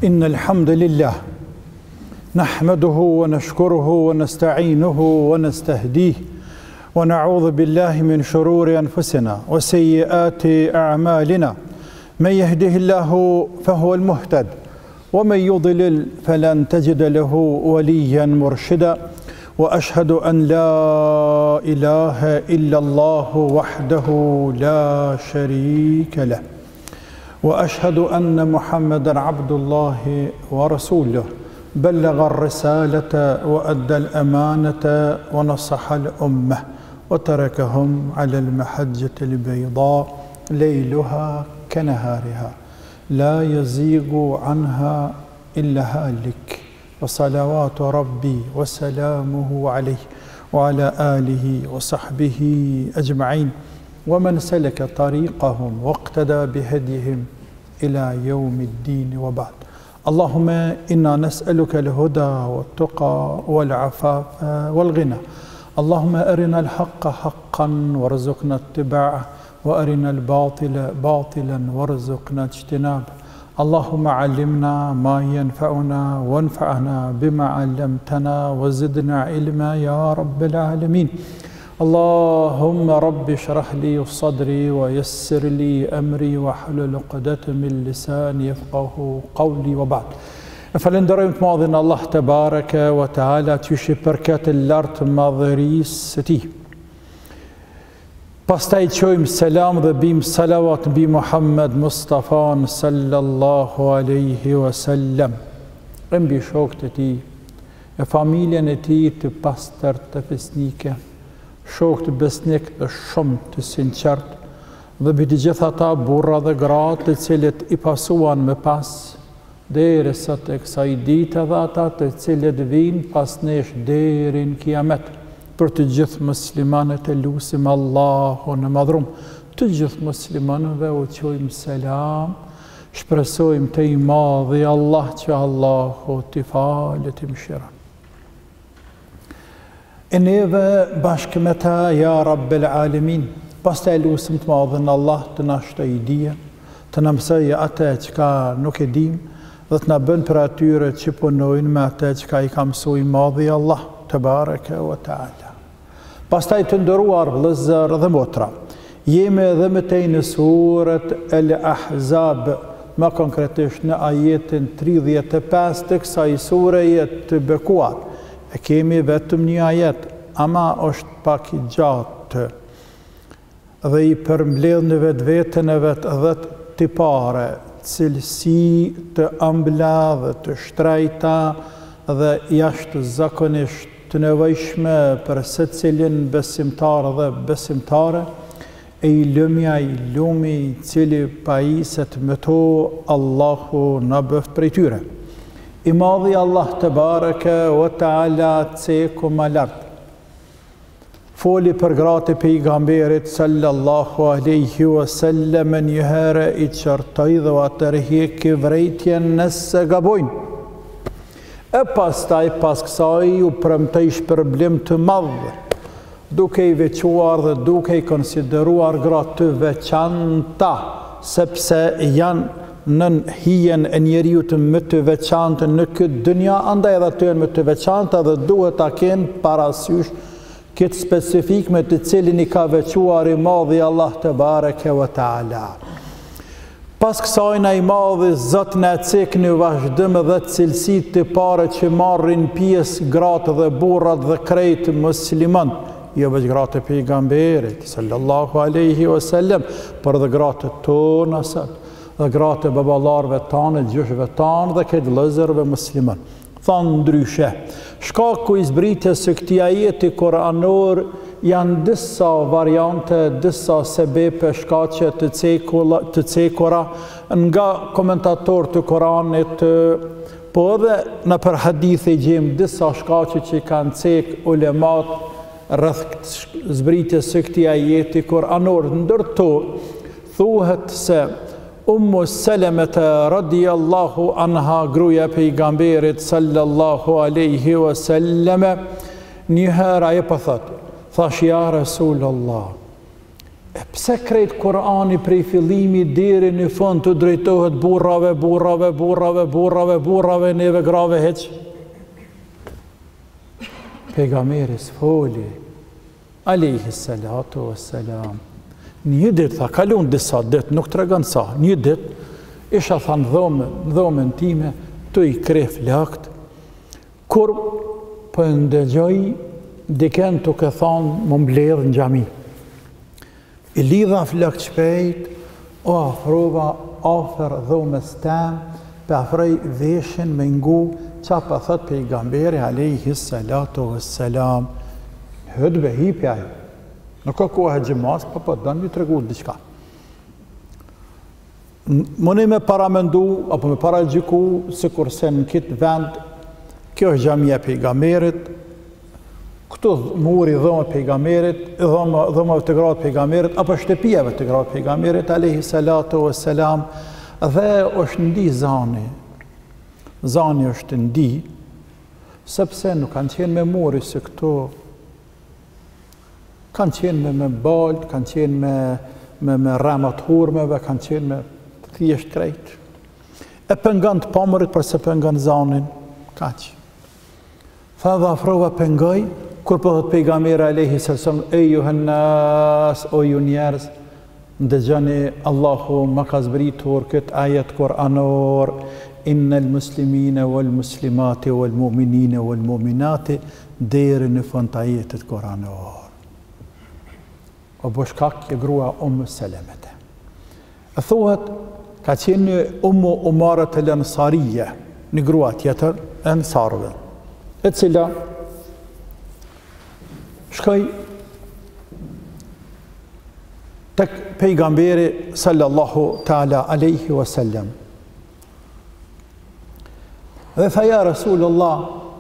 إن الحمد لله نحمده ونشكره ونستعينه ونستهديه ونعوذ بالله من شرور أنفسنا وسيئات أعمالنا. من يهده الله فهو المهتد ومن يضلل فلن تجد له وليا مرشدا. وأشهد أن لا إله إلا الله وحده لا شريك له، وأشهد أن محمدًا عبد الله ورسوله، بلغ الرسالة وأدى الأمانة ونصح الأمة وتركهم على المحجة البيضاء ليلها كنهارها لا يزيغ عنها إلا هالك. وصلوات ربي وسلامه عليه وعلى آله وصحبه أجمعين ومن سلك طريقهم واقتدى بهديهم إلى يوم الدين، وبعد. اللهم إنا نسألك الهدى والتقى والعفاف والغنى. اللهم أرنا الحق حقا وارزقنا اتباعه، وأرنا الباطل باطلا وارزقنا اجتنابه. اللهم علمنا ما ينفعنا وانفعنا بما علمتنا وزدنا علما يا رب العالمين. اللهم رب اشرح لي صدري ويسر لي أمري واحلل عقدة من لساني يفقه قولي، وبعد. فلندريمت ماضينا الله تبارك وتعالى تشي بركات الارت ماضريستي. Pastaj qojmë selam dhe bim salavat bi Muhammed Mustafa sallallahu aleyhi wasallam, e mbi shokët e tij, e familjen e tij të pastërt të fesnike, shokët besnik dhe shumë të sinqert, dhe mbi të gjithë ata burra dhe gratë të cilët i pasuan me pas derisa tek kësaj dite, dhe ata të cilët vinë pas nesh deri në kiamet. Për të gjithë muslimanët e lusim Allahun e madhrum, të gjithë muslimanëve u qojmë selam, shpresojmë të i madhi Allah që Allahu t'i falet i mëshiron. E neve bashkë me ta, ja Rabbel Alamin, pas të e lusim të madhin Allah të na shtoj dijen, të na mësoj atë që ka nuk e dim, dhe të na bën për atyre që punojnë me atë që ka i ka mësoj madhi Allah të bareke wa ta'ala. Pastaj të ndëruar vëllezër dhe motra, jemi edhe me tej në surët Al-Ahzab, më konkretisht në ajetin 35 të kësaj sureje të bekuar. E kemi vetëm një ajet, ama është pak i gjatë dhe i përmbledh në vetën e vetë dhe tipare, cilësi të ëmbla dhe të shtrejta dhe jashtë zakonisht të nevojshme për secilin besimtar dhe besimtare, e i lëmja i lumi i cili pajiset me to, Allahu në bëft prej tyre. I madhi Allah të bareke wa ta'ala ceku ma lartë, foli për gratë e pejgamberit sallallahu aleyhi wasallam, njëherë i qërtoj dhe atërhjeki vrejtjen nëse gabojnë. E pastaj pas kësaj u premtoi shpërblim të madh, duke i veçuar dhe duke i konsideruar gratë të veçanta, sepse janë në hijen e njeriut më të veçantë në këtë dynja, andaj edhe ato janë më të veçanta dhe duhet ta kenë parasysh këtë specifik me të cilin i ka veçuar i madhi Allah te bareke wa ta'ala. Pas kësajna i madhi Zot në cek në vazhdim dhe cilësit të pare që marrin pjesë gratë dhe burrat dhe krejtë musliman, jo veç gratë e pejgamberit sallallahu aleyhi wasallam, për dhe gratë tonë asat, dhe gratë e babalarve tanë, gjyshve tanë dhe këtë vëllezërve musliman. Thanë ndryshe, shkaku i zbritjes së këtij ajeti kuranor janë disa variante, disa sebepe, shkaqe të cekura nga komentator të Koranit, po edhe në për hadith e gjemë disa shkaqe që kanë cek ulemat rreth zbritjes së këtij ajeti kuranor. Ndërto thuhet se Ummu Salamata radiyallahu anha, gruaja e pejgamberit sallallahu aleyhi wasallam, një herë ajo po thotë, thash ja Rasulullah, Pse krejt Kurani prej fillimi deri në fund të drejtohet burrave, neve grave heq? Pejgamberi s'foli, alayhi salatu wassalam. Një ditë, tha, kalon disa ditë, nuk të regon sa, një ditë, isha tha në dhomën time, të i kref lakt, kur për ndëgjoj, diken të këthan më mbledh në gjami. I lidha flakt shpejt, o afrova afer dhomës tem, për afrej veshin me ngu, qa për thët pejgamberi, alayhi salatu wassalam, hëdbe hipja ju. Nuk ka kohë gjimas, po dënë një të regu diqka. Mëni me paramendu, apo me paragjiku, se kurse në kitë vend, kjo është gjamia pejgamberit, këtu muri dhëmë pejgamberit, dhëmëve të gratë pejgamberit, apo shtëpijave të gratë pejgamberit, alayhi salatu wassalam, dhe është ndi zani. Zani është ndi, sepse nuk kanë qenë me muri se këtu, kanë qenë me balë, kanë qenë me ramat hurmeve, kanë qenë me thjesht krejt. E pëngan të pamërit përse pëngan zanin, kaq. Tha dhe afrova pëngaj, kur pëdhët pejgamberi alayhi sallam, e ju hënnas, o ju njerëz, ndëgjani Allahu më ka zbritur këtë ajet Kur'anor, inna l-muslimina wal-muslimati wal-mu'minina wal-mu'minati, deri në fund të ajetit Kur'anor. O boshkak e grua Selemet. E thuhet, ka qenë Umarat el-Ansarije, një grua tjetër, e Ansarve, e cila shkoj tek pejgamberi sallallahu ta'ala alayhi wa sallam. Dhe tha, ja Rasulullah,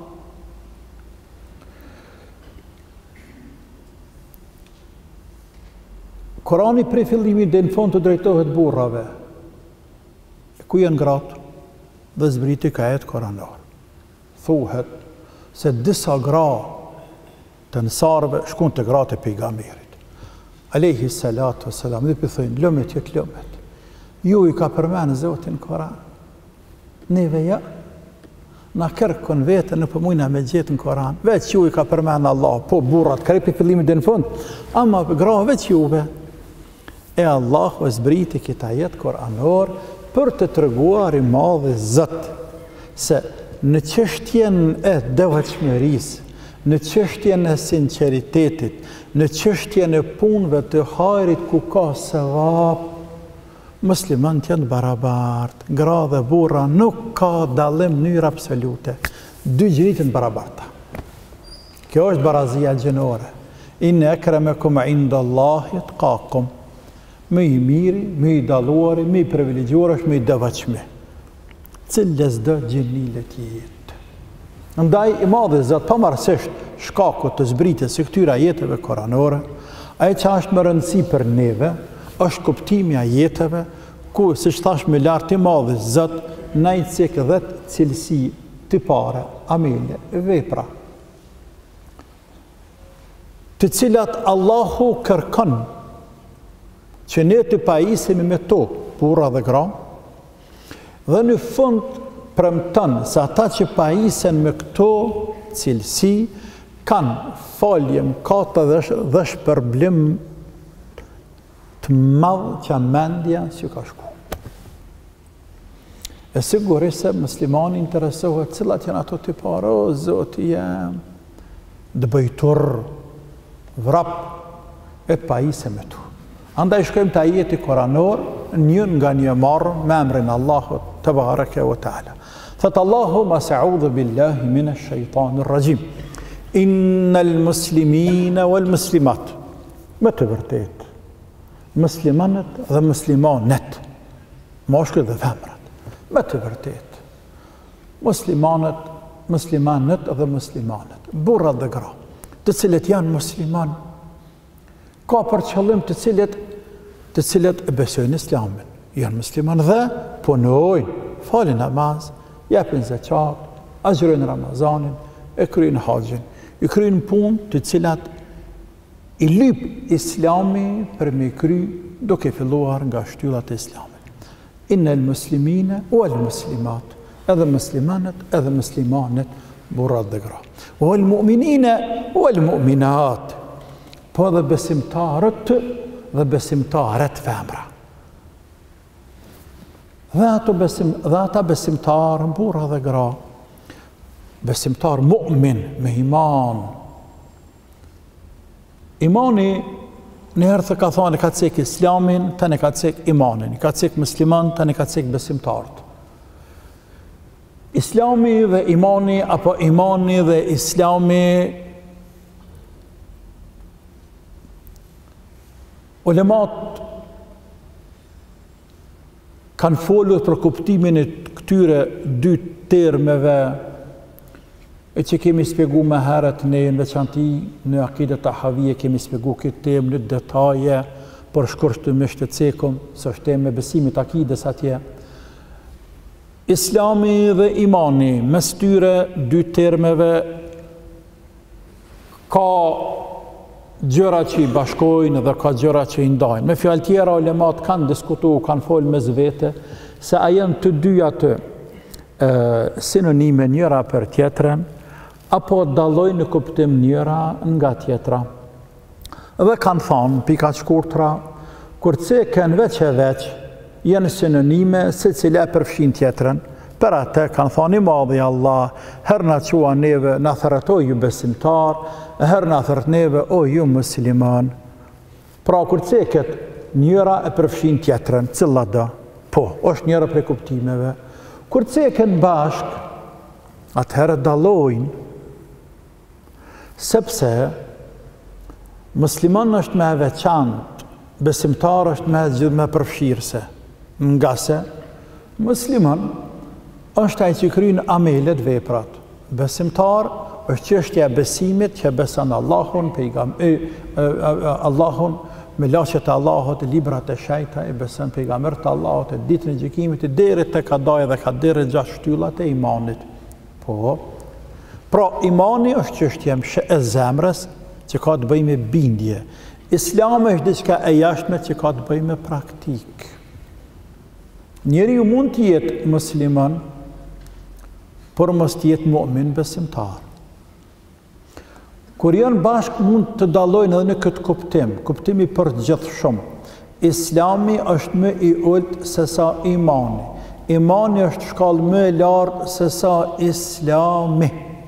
Kurani prej fillimit dhe në fund të drejtohet burrave. Ku janë gratë? Dhe zbriti ka ajet Kuranor. Thuhet se disa gra të Ansarve shkon të gratë e pejgamberit. Alayhi salatu wassalam, dhe pëthojnë, lëmet jetë lëmet. Ju i ka përmenë Zotin Koran. Neve ja, na kërkon vetën në pëmujna me gjithë në Koran. Veç ju i ka përmenë Allah, po burrat, kërë për fillimit dhe në fund, ama gra veç juve. E Allah o zbriti kita jetë Koranor për të treguar i madhe Zot se në çështjen e devotshmërisë, në çështjen e sinqeritetit, në çështjen e punëve të hajrit ku ka sevap, muslimanët janë barabartë, gra dhe burra nuk ka dallim në mënyrë absolute, dy gjëritën barabarta. Kjo është barazia gjinore. Inna akramakum indallahi atqakum. Më i miri, më i dalluari, më i privilegjuar është më i devotshëm. Cilës do gjinilet jetë. Ndaj i madhe Zot pavarësisht shkakut të zbritjes së këtyre ajeteve koranore, ajo që është më rëndësi për neve, është kuptimi i ajeteve ku, siç thash më lart, i madhe Zot na i cek 10 cilësi të para, amele, vepra, të cilat Allahu kërkon që ne të pajisemi me to, burra dhe gra, dhe në fund premton se ata që pajisen me këto cilësi kanë falje mëkate dhe shpërblim të madh që mendja si ka shku. E sigurisht se muslimani interesohet cilat janë ato të para, o Zoti jam, dëbëjtur, vrap, e të pajisem me tu. Andaj shkojmë të ajeti koranor, njën nga një marrë me emrin Allahut të bareke wa ta'ala. Thëtë Allahumma sa'udhu billahi mina shëjtanir rajim. Innal muslimina wal muslimat. Me të vërtet. Muslimanët dhe muslimanet. Moshkët dhe femrat. Me të vërtet. Muslimanet dhe muslimanet. Burrat dhe gra. Të cilët janë musliman. Ka për qëllim të cilët e besojnë Islamin, janë musliman dhe punojnë, falin namaz, japin zeqat, agjërojnë Ramazanin, e kryejnë haxhin, i kryejnë punë të cilat I lyp islami për me kry duke filluar nga shtyllat e islamit. Inna l-muslimine u al-muslimat, edhe muslimanet edhe muslimanet, burrat dhe gra. U al-mu'minine u al-mu'minat, po dhe besimtarët dhe besimtaret femra. Dhe ata besimtar, burra dhe gra, besimtar mu'min me iman. Imani njëherë të ka thonë ka cek islamin, të ne ka cek imanin, ka cek musliman, të ne ka cek besimtarët. Islami dhe imani, apo imani dhe islami, ulemat kanë folur për kuptimin e këtyre dy termeve e që kemi spjegu me herët ne në veçanti në akidet tahavije kemi spjegu këtë temë në detaje për shkurtimisht të cekum, së është temë me besimit akides atje. Islami dhe imani, mes tyre dy termeve ka gjëra që i bashkojnë dhe ka gjëra që i ndajnë. Me fjalë tjera, ulemat kanë diskutu, kanë folë mes vete, se a janë të dyja të sinonime njëra për tjetrën, apo dallojnë në kuptim njëra nga tjetra. Dhe kanë thonë, pika shkurtra, kur ceken veç e veç, janë sinonime se cila përfshin tjetrën, për atë kanë thonë i madhi Allah, herë na qua neve, na thërët o ju besimtar, herë na thërët neve o ju musliman. Pra kur ceket njëra e përfshin tjetrën, cilla do, po, është njëra për kuptimeve. Kur ceken bashk, atëherë dallojnë, sepse musliman është me veçantë, besimtar është me përfshirëse, nga se musliman është ai që kryen amelet, veprat. Besimtar është çështja e besimit që beson Allahun, Allahun, me lashjet e Allahut, librat e shejta, e beson pejgambert e Allahut, ditën e gjykimit, deri tek kadaj dhe kaderi 6 shtyllat e imanit. Po, pra imani është çështja e zemrës që ka të bëjë me bindje. Islami është diçka e jashtme që ka të bëjë me praktik. Njeriu mund të jetë musliman, por mos të jetë mu'min besimtar. Kur janë bashkë mund të dallojnë edhe në këtë kuptim, kuptimi përgjithshëm. Islami është më i ulët se sa imani. Imani është shkallë më e lartë se sa islami.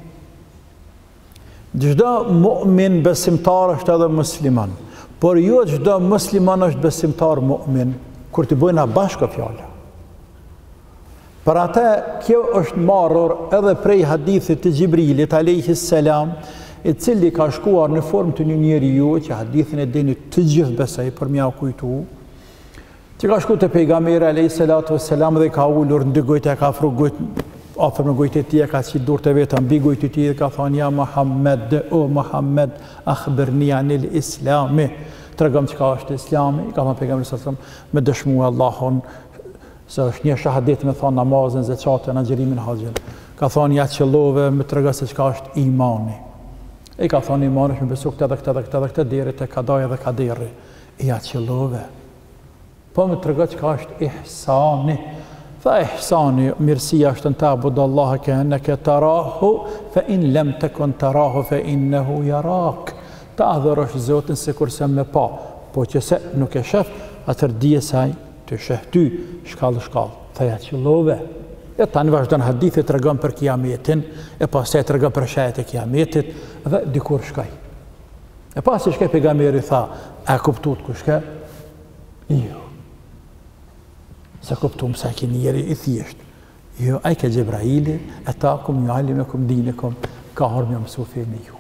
Çdo mu'min besimtar është edhe musliman, por jo çdo musliman është besimtar mu'min, kur të bëjnë bashkë fjala. Për atë, kjo është marrur edhe prej hadithit të Gjibrilit, alayhis salam, i cili ka shkuar në formë të një njeriu, që hadithin e dini të gjithë besoj për m'ia kujtu, që ka shku të pejgamberi alayhis salatu wassalam dhe ka ulur në dy gojtë, ka afro gojtë, afër me gojtë e tij, ka qit durët e veta mbi gojtë e tij dhe ka thënë ja Muhammed, o Muhammed, akhbirni anil islami, tregom çka është Islami, ka thënë pejgamberi sallallahu alaihi wasallam, me dëshmuar Allahun, se është një shahadet me thonë namazën, zeqatën, agjerimin, haxhin. Ka thonë ja qëllove me trega se çka është imani. E ka thonë imani është me besu këtë dhe këtë dhe këtë dhe këtë deri të kadaj dhe kaderi. E ja qëllove. Po me trega çka është ihsani. Fa ihsani, mirësia është në ta'bud Allah ke enneke tarahu, fa in lem tekun tarahu, fa innehu jarak. Ta adhërosh Zotin se kurse me pa, po që se nuk e shef, atër dije saj të shëhty, shkallë, thëja qëllove. E tani vazhdan hadithit të regën për kiametin, e pastaj të regën për shajet e kiametit, dhe dikur shkaj. E pas që shkaj pejgamberi tha, a kuptut ku shkaj? Jo. Se kuptum sa ki njeri i thjesht. Jo, a i ke Gjebraili, e ta kum ju alimekum dinikum, ka horë me mësu fejnë juve.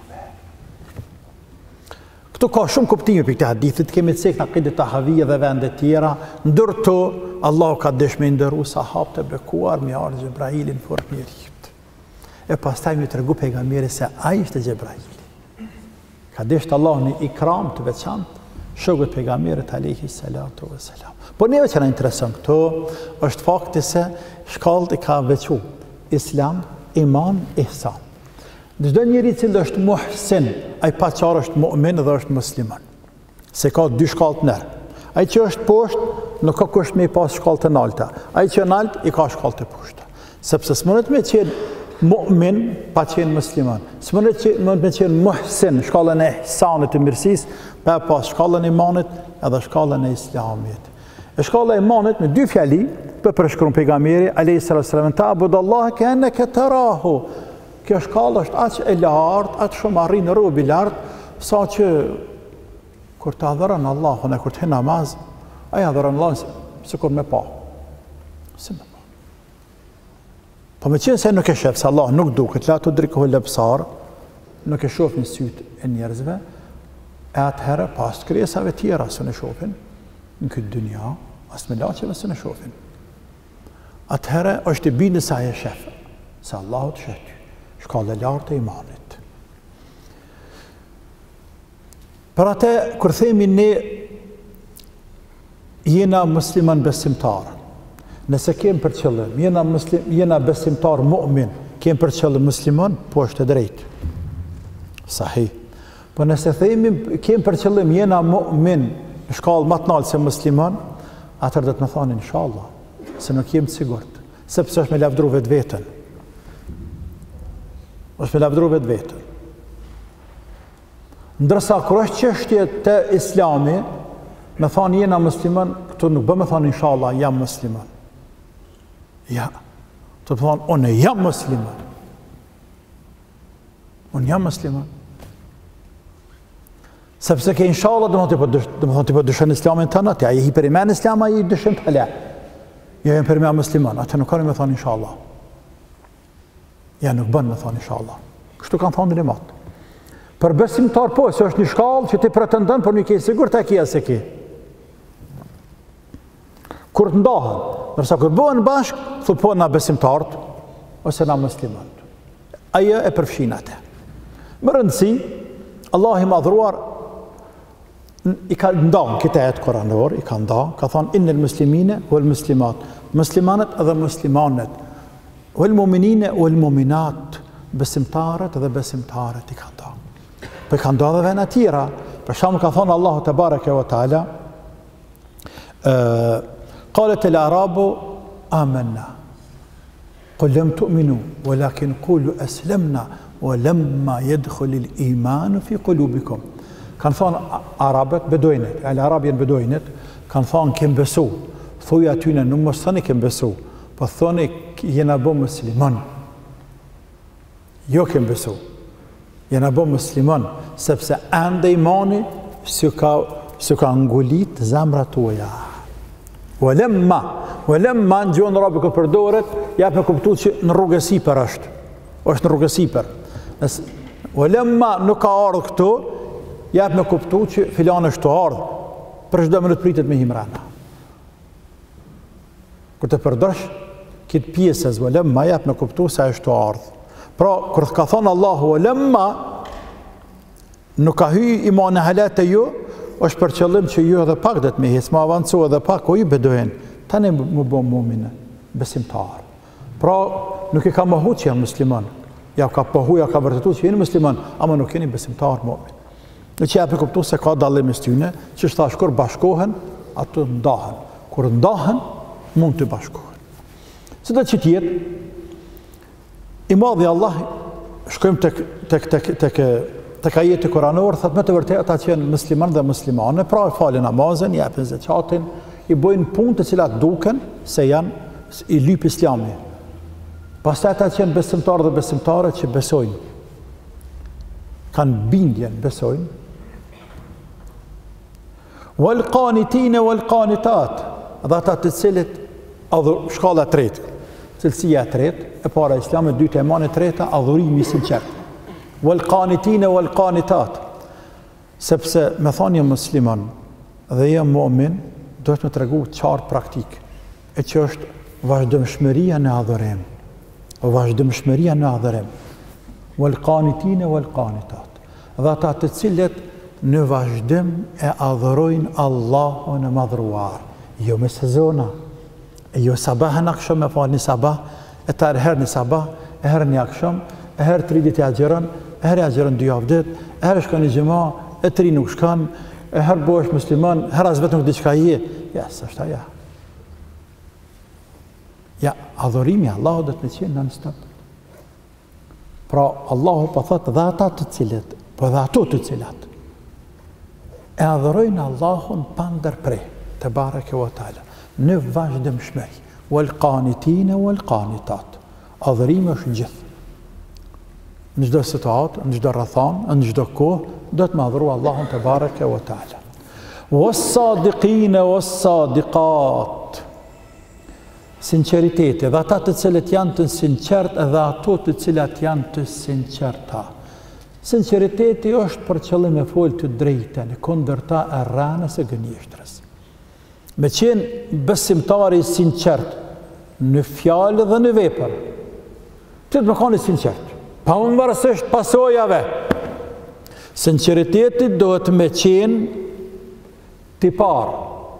Këtu ka shumë kuptime për këtë hadithit, kemi të cek në akidet tahavije dhe vendet tjera, ndërto, Allah ka dëshme ndëru sahab të bekuar me arë Gjebrailin for njerit. E pastaj me të regu pejgamberi se a ishte Gjebraili. Ka deshtë Allah në ikram të veçantë, shokët pejgamberit alayhis salatu wassalam. Por neve që në interesën këto, është fakti se shkallët i ka veçu Islam, iman, ihsan. Çdo njeri i cili është muhsin, ai pa qarë është mu'min dhe është musliman. Se ka dy shkallë të nërë. Ai që është poshtë, nuk ka kusht me i pas shkallë të nalta. Ai që në alt, i ka shkallë të poshtë. Sepse s'mënet me qenë mu'min, pa qenë musliman. S'mënet me qenë muhsin, shkallën e ihsanit të mirësis, pa pas shkallën e imanit edhe shkallën e islamit. E shkalla e imanit me dy fjali, për përshkruan pejgamberi alayhis salam, ta'budallaha ka'annaka tarahu. Kjo shkallë është aq e lartë, aq shumë arrin robi i lartë, sa që kur të adhuron Allahun e kur të hin namaz, ai adhuron Allahun sikur me pa. Si me pa. Po me qenë se nuk e shef, se Allah nuk duket, la tudrikuhu al-absar, nuk e shohin sytë e njerëzve, e atëherë pas krijesave tjera së në shohin, në këtë dynja, as me laqeve së në shohin. Atëherë është i bindë sa e shef, se Allahu të sheh ty. Shkallë e lartë e imanit. Për atë, kur themi ne jena musliman besimtar, nëse kemë për qëllim, jena besimtar mu'min, kemë për qëllim musliman, po është e drejtë. Sahih. Po nëse themi kemë për qëllim, jena mu'min, në shkallë më të naltë se musliman, atër dhe të në thani, inshallah, se nuk jemë të sigurt, sepse është me lavdru vetë vetën. është me lavdru vetë vetën. Ndërsa kër është çështje të islami, me thonë jena musliman, këtu nuk bë me thonë inshallah jam musliman. Ja, të të thonë, unë jam musliman. Unë jam musliman. Sepse ke inshallah, dhe me thonë të po dëshën islamin të nëtë, ja je hi për imen islam, a je dëshën të le. Ja jem për imen musliman, atë nuk kanë me thonë inshallah. Ja nuk bën me thonë inshallah. Kështu kanë thonë në limat. Për besimtar po, se është një shkallë që ti pretendon, por nuk je sigur të kia se ki. Kur të ndahen, nërsa kur bëhen bashkë, thot po na besimtartë, ose na muslimantë. Ajo e përfshin atë. Më rëndësi, Allah i madhruar i ka ndan këtë ajet kuranor, i ka ndan, ka thonë innel muslimine wal muslimat, muslimanët dhe muslimanet, wal mu'minine wal mu'minat, besimtarët dhe besimtarët i ka ndan. Po i ka ndan dhe vena tjera, për shkakun ka thonë Allahu te bareke ve teala, qalet al-arabu amanna qul lam tu'minu walakin qulu aslamna walamma yadkhul al-iman fi qulubikum. Kanë thonë arabët, bedojnët, arabjen bedojnët, kanë thonë kem besu. Thuj atyne, nuk mos thoni kem besu, po thoni jena bo musliman. Jo kem besu. Jena bo musliman, sepse ende imani s'u ka ngulit zemrat tuaja. Walemma në gjuhën arabe kur përdoret, jap me kuptu që në rrugës sipër është. Është në rrugës sipër. Walemma nuk ka ardhur këtu, jap me kuptu që filan është të ardhë, për çdo minut pritet me himrana. Kur të përdorsh këtë pjesë walemma, jap me kuptu se është të ardhë. Pra, kur ka thonë Allahu walemma, nuk ka hy iman e halat e ju, është për qëllim që ju edhe pak dhe të me hisë, ma avancu edhe pak, o ju bedohen, tani më bo mumine, besimtar. Pra, nuk i ka mohu që janë musliman, ja ka pohu, ja ka vërtetu që jeni musliman, ama nuk jeni besimtar mumin. Në që ja për kuptu se ka dallim mes tyne, që është thash kur bashkohen, ato ndahen. Kur ndahen, mund të bashkohen. Së dhe që tjetë, i madhi Allah, shkojmë tek ajeti kuranor, thot me të vërtetë ata që janë musliman dhe muslimane, pra falin namazin, japin zekatin, i bojnë punë të cilat duken se janë i lyp islami. Pastaj ata që janë besimtarë dhe besimtare që besojnë, kanë bindjen, besojnë. Wal qanitin wal qanitat, dhe ata të cilët shkalla e tretë, cilësia e tretë, e para islami, e dyta imani, e treta adhurimi i sinqert. Wal qanitin wal qanitat, sepse me thonë jam musliman dhe jam mu'min, duhet me tregu qartë praktik, e që është vazhdimshmëria në adhurim. Vazhdimshmëria në adhurim. Wal qanitin wal qanitat, dhe ata të cilët në vazhdim e adhurojnë Allahun e madhruar, jo me sezona, jo sabah në aksham, e falë një sabah, e ta herë një sabah, e herë një aksham, herë 3 ditë agjeron, herë agjeron 2 javë ditë, herë shkon në xhama, e 3 nuk shkon, herë bëhesh musliman, herë as vetëm diçka je. Ja, s'është ajo. Ja, adhurimi Allahut do të qenë non stop. Pra Allahu po thotë dhe ata të cilët, po dhe ato të cilat e adhurojnë Allahun pa ndërprer, te bareke ve taala, në vazhdimshmëri, wal qanitina wal qanitat. Adhurimi është gjithë. Në çdo situatë, në çdo rrethon, në çdo kohë, do të adhuroj Allahun te bareke ve taala. Was-sadiqina was-sadiqat. Sinceriteti, dhe ata të cilët janë të sinqert dhe ato të cilat janë të sinqerta. Sinceriteti është për qëllim e folë të drejtën, kundërta e rranës e gënjeshtrës. Me qenë besimtari sinqert në fjalë dhe në vepër, të më kanë sinqert, pa varësisht pasojave. Sinceriteti dohet me qenë tipar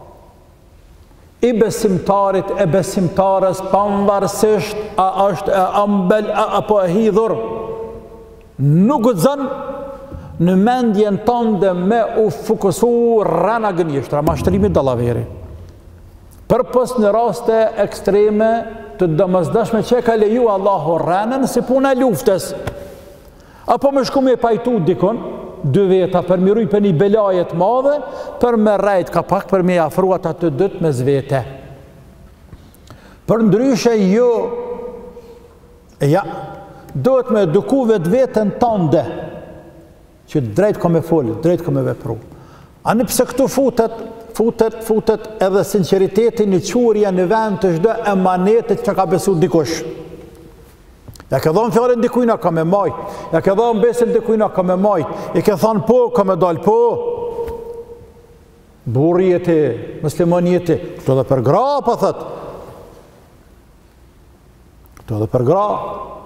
i besimtarit e besimtarës, pavarësisht a është e ëmbël apo e hidhur. Nuk guxon në mendjen tënde me u fokusu rana gënjeshtra, mashtrimi dallaveri. Përpos në raste ekstreme të domosdoshme që ka leju Allahu ranën si puna e luftës. Apo më shku me pajtu dikon, 2 veta për miruj për një belaje të madhe, për me rejt ka pak për me afruat atë dytë me zvete. Për ndryshe jo, ja, dohet me eduku vetë vetën tënde, që drejt ka me folë, drejt ka me vepru. Ani pse këtu futet edhe sinceriteti në qurja në vend të çdo emanetit që ka besu dikush. Ja ke dhënë fjalën dikujna ka me majt, ja ke dhënë besën dikujna ka me majt, i ke thënë po, ka me dal po. Burri jeti, muslimani jeti, këto dhe për gra, pa thët. Këto dhe për gra.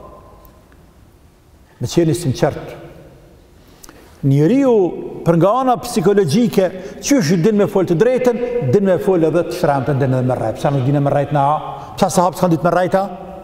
Me qeni sinqert. Njeriu për nga ana psikologjike, qysh din me folë të drejtën, din me folë edhe të shramtën, din edhe me rrejt. Psa nuk din e me rrejt na, psa sahabët s'kan dit me rrejta?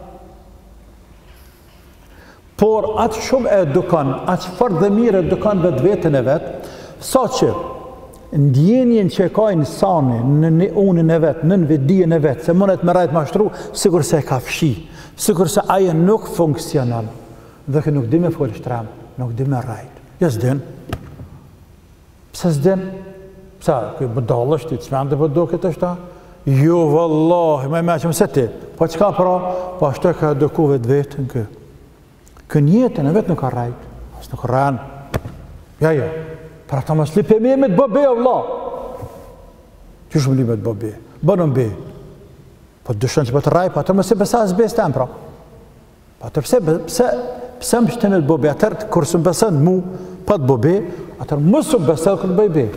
Por atë shumë e edukon, atë fort dhe mirë edukon vetë vetën e vetë, sa që ndjenjen që e ka insani në unën e vetë, në vetdijen e vetë, se mënet me rrejt mashtru, sikur se e ka fshi, sikur se aje nuk funksionon, dhe kë nuk di me folë shtram, nuk di me rrejt. Ja s'din. Pse s'din? Pse, këj bëdallësht, i cmend dhe bëdo këtë është ta? Jo, vallahi, me meqëm se ti. Po qka pra? Po ashtu e ka eduku vetë vetën kë. Kën jetën e vetë nuk ka rrejt, as nuk rranë. Ja, pra ta më slipe me të bëbe, Allah. Që shumë li me të bëbe? Bënëm be. Po të dëshën që për të rrejt, po atër më se besa së besë tem, pra. Po atër pse më shtenë të bëbe, atër kërë së më besën mu, pa të bëbe, atër më së më besën këtë bëbe.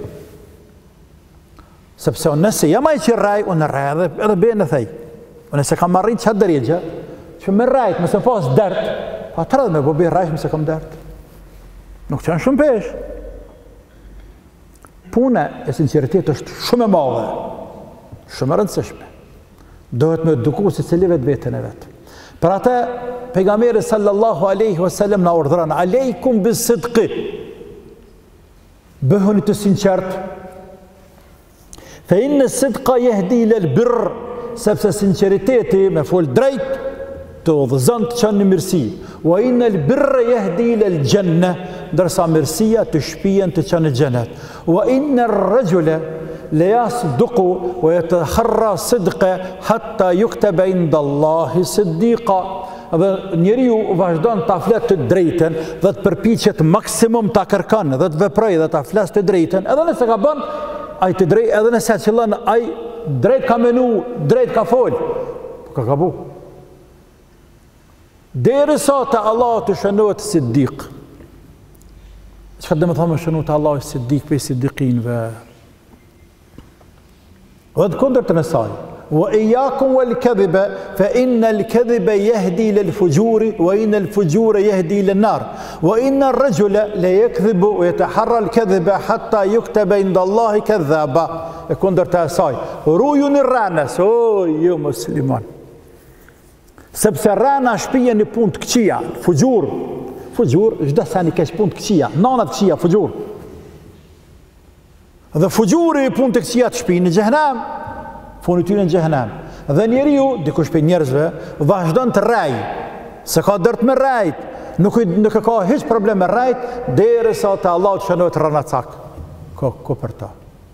Sepse unë nëse jam aj që rrejt, unë rrejt edhe be në thej. Unë nëse kam arrit që atë dërjegje, që me rrejt, më se pas dërt, atër edhe me bëbi rrajshme se kam dërt. Nuk qenë shumë pesh. Puna e sinceritet është shumë e madhe, shumë e rëndësishme. Dohet me eduku si cili vetë vetën e vetë. Për atë, pejgamberi sallallahu aleyhi wasallam na urdhëron, alejkum bis sidqi. Bëhuni të sinqert. Fe inne sidqa jehdi lel birr, sepse sinceriteti me fol drejt, të udhëzon të qenë në mirësi. Wa inna al-birra yahdi ila al-janna, ndërsa mirësia të shpijen të qenë në xhenet. Wa inna ar-rajula la yasduqu wa yataharra sidqa hatta yuktaba inda Allahi siddiqa. Dhe njeriu vazhdon ta flet të drejtën dhe të përpiqet maksimum ta kërkon dhe të veprojë dhe ta flas të drejtën, edhe nëse ka bën ai të drejtë, edhe nëse qëllon ai drejt ka menu, drejt ka fol, ka gabu. Deri sa të Allah të shënohet siddiq. Çka do të thonë shënohet Allah siddiq për siddiqinëve? Dhe kundër të nësaj. Wa iyyakum wal kadhiba fa inna al kadhiba yahdi lil fujuri wa inna al fujura yahdi lin nar wa inna ar rajula la yakdhibu wa yataharra al kadhiba hatta yuktaba inda Allah kadhaba. E kundër të asaj. Rujuni rranës, o ju musliman. Sepse rana shpije një punë të këqia, fugjur, fugjur, çdo sen I keq punë të këqija, nanat këqija, fugjur. Dhe fugjuri I punë të këqija të shpinë në xhehenem, funi tyre në xhehenem. Dhe njeriu, dikush prej njerëzve, vazhdon të rrej, se ka dërt me rrejt, nuk ka hiç problem me rrejt, derisa te Allahu të shënohet rranacak. Ku për ta?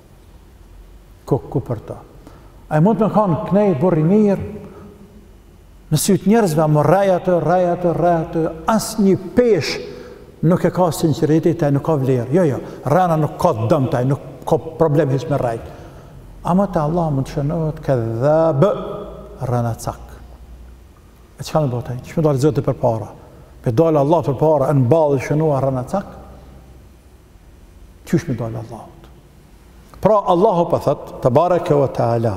Ku për ta? Ai mund të kanë knej burri mirë, në sytë njerëzve, më rrej atë, asnjë pesh nuk e ka sinqeritet, nuk ka vlerë. Jo, rana nuk ka dëm, nuk ka problem hiç me rrejt. Ama te Allah mund të shënohet kadhab rranacak. E çka më bëtaj? Ç'më dalë Zoti përpara? Pe dalë Allah përpara në ballë shënohet rranacak? Qysh më dalë Allahut? Pra Allahu po thot tebaraka ve teala.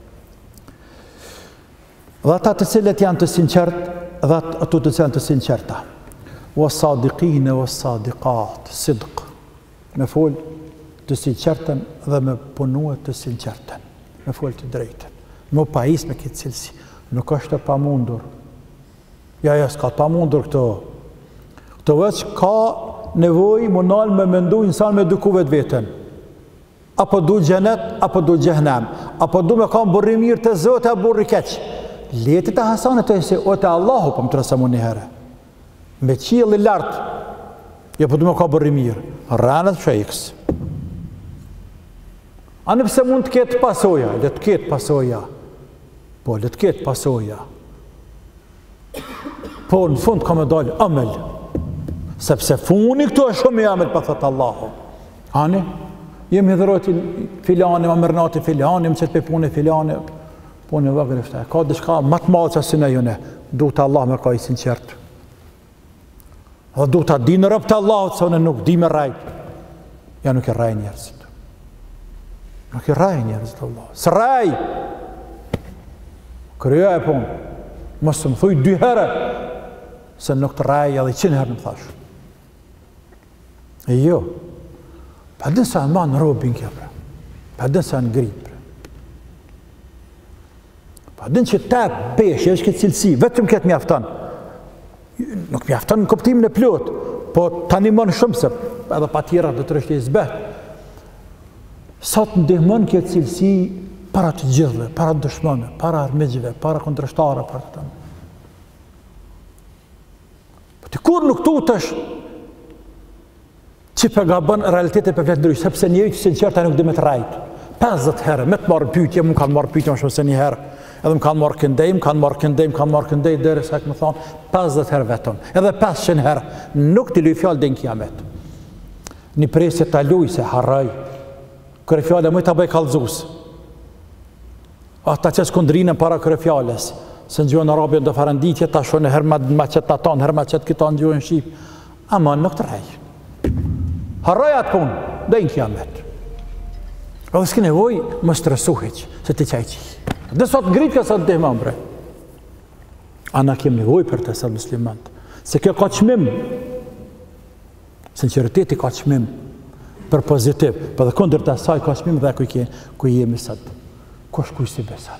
Dhe ata të cilët janë të sinqert, dhe ato të cilët janë të sinqerta. Wa sadiqin wa sadiqat, sidq. Me fol të sinqertën dhe me punue të sinqertën. Me fol të drejtën. Më pajis me këtë cilësi. Nuk është e pamundur. Ja, s'ka të pamundur këto. Këto veç ka nevoj më nalë me mendu insan me duku vetë vetën. Apo du xhenet, apo du xhehenem. Apo du me kam burri mirë të Zotë, a burri keq. Letit e hasanet e se o të Allahu për më të rësamu një herë. Me qilë I lartë, jo për du me ka burri mirë. Rranët shëjkës. A nëpse mund të ketë pasoja, le të ketë pasoja. Po, le të ketë pasoja. Po, në fund ka me dalë amel. Sepse funi këtu është shumë I amel, pa thëtë Allahu. Ani, jem hidhëroti filani, ma mërnati filani, më qëtë pe pune filani, punë e vëgër është. Ka dishka më të madhe që asë jone, du të Allah me ka I sinqert. Dhe du të di në rëbë të Allahut, se unë nuk di me rajt. Ja nuk I raj njerëzit. Nuk I raj njerëzit Allah. Së raj! Kërëja e punë. Mosë më thuj 2 herë, se nuk të raj edhe 100 herë në më thash. E jo. Pa din sa në ma në robin kja, pa din sa në grip. Pa din që ta peshë, është këtë cilësi, vetëm këtë mjafton. Nuk mjafton në kuptimin e plot, po ta ndihmon shumë se edhe pa tjera do të rështë I zbet. Sa të ndihmon këtë cilësi para të gjithëve, para dëshmëve, para armiqve, para kundërshtarëve, para të tëmë. Po të kur nuk tutesh që për gabën realitetet për fletë ndryshë, sepse njëri që sinqerta nuk dhe me të rajtë. 50 herë, me të marrë pyetje, më kanë marrë pyetje më shumë se 1 herë. Edhe më kanë marrë këndej, deri sa më thonë 50 herë vetëm. Edhe 500 herë, nuk t'i luj fjallë dhe në kiamet. Një presje t'a luj se harraj. Kërë fjallë e mëj t'a bëj kalëzus. Ata që s'kundrinën para kërë fjallës. Se në gjuhën Arabia do faranditje, ta shonë herë ma qëtë ta tonë, herë ma qëtë këta në gjuhën Shqip. Ama nuk të rej. Harraj atë punë, dhe në kiamet. Edhe s'ki nevoj më stresuhiq, se ti qaj qi. Dhe sot ngrit ka sa të dehman, bre. Ana kem nevoj për të sa muslimant. Se kjo ka qmim. Sinceriteti ka qmim. Për pozitiv. Për dhe kondër të asaj ka qmim dhe ku jemi sot. Kush kuj si besan.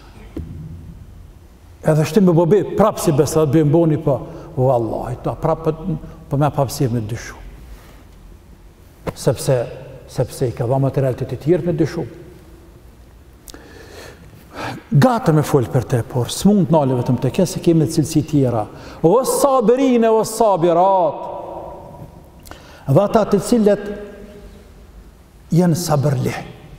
Edhe shtim me bobi, prap si besan, dhe bëjmë boni po. O Allah, prap për me papsir me dyshu. Sepse I ka dha materialitet I tjerë me dyshu. Gata me folë për te, por s'mund t'nale vetëm te ke, se kemi të cilësi tjera. O sabirine, o sabirat. Dhe ata të cilët janë sabërli.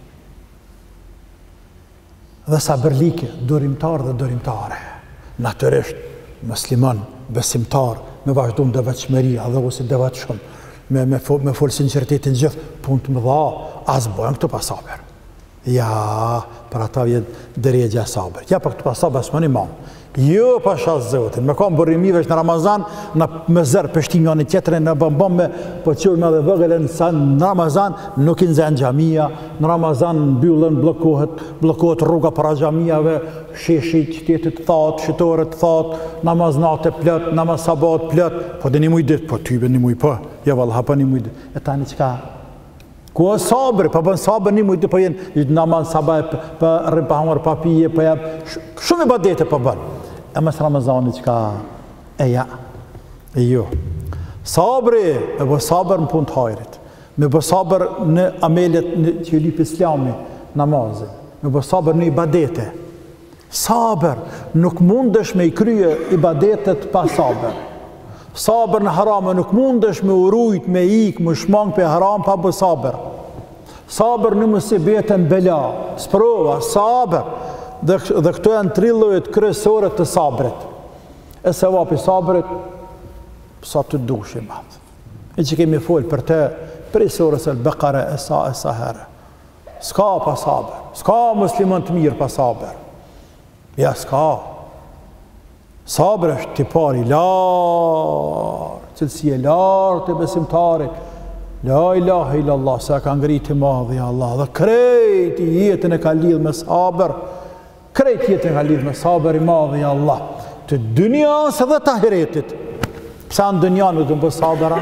Dhe sabërlike, dorimtar dhe dorimtare. Natyrisht, musliman, besimtar, me vazhdum dhe veçmeria, dhe ose dhe veçshëm, me folë sinceritetin gjithë, punë të më dha, as bojnë këtu pa sabër. Ja, për ata vjetë dërjegja sabër. Ja, për këtu pa sabër, s'më një mamë. Jo, pasha Zotin, me kam bërrimive që në Ramazan, me zërë pështim janë I tjetërin, në bëmbëm me po qërë me dhe vëgëllën, në Ramazan nuk I nëzën gjamia, në Ramazan mbyllën, blokohet rruga para gjamiave, sheshi qytetit thatë, shqitore thatë, namaznate plët, namaz sabat plët, po dhe një muj dit, po tybe një muj, po, ja valla, pa një muj dit, e tani qka? Ku e sabër, pa bën sabër një muj dit, po jenë namaz sabat, pa rrim pa hamar papije, pa jep, shumë I badete pa bën. E mes Ramazani qka e ja, e jo. Sabri, me bë sabër në punë të hajrit, me bë sabër në amelet që lyp Islami, namazin, me bë sabër në ibadete. Sabër, nuk mundesh me i krye ibadetet pa sabër. Sabër në haram, nuk mundesh me urujt, me ik, me shmang për haram pa bë sabër. Sabër në musibetën bela, sprova, sabër. Dhe këto janë 3 llojet kryesore të sabrit. E se vapi sabrit, sa të dushim atë. E që kemi folë për te, prej surës al-Baqara e sa herë. S'ka pa sabër. S'ka muslimon të mirë pa sabër. Ja, s'ka. Sabër është tipari lartë, cilësi e lartë e besimtarit. La ilaha illallah, se ka ngriti madhi Allah. Dhe krejt jetën e ka lidhë me sabër. Krejt jetën e ka lidhë me sabër i madhi Allah. Të dynjas dhe të ahiretit. Pse në dynjan me të më sabëra?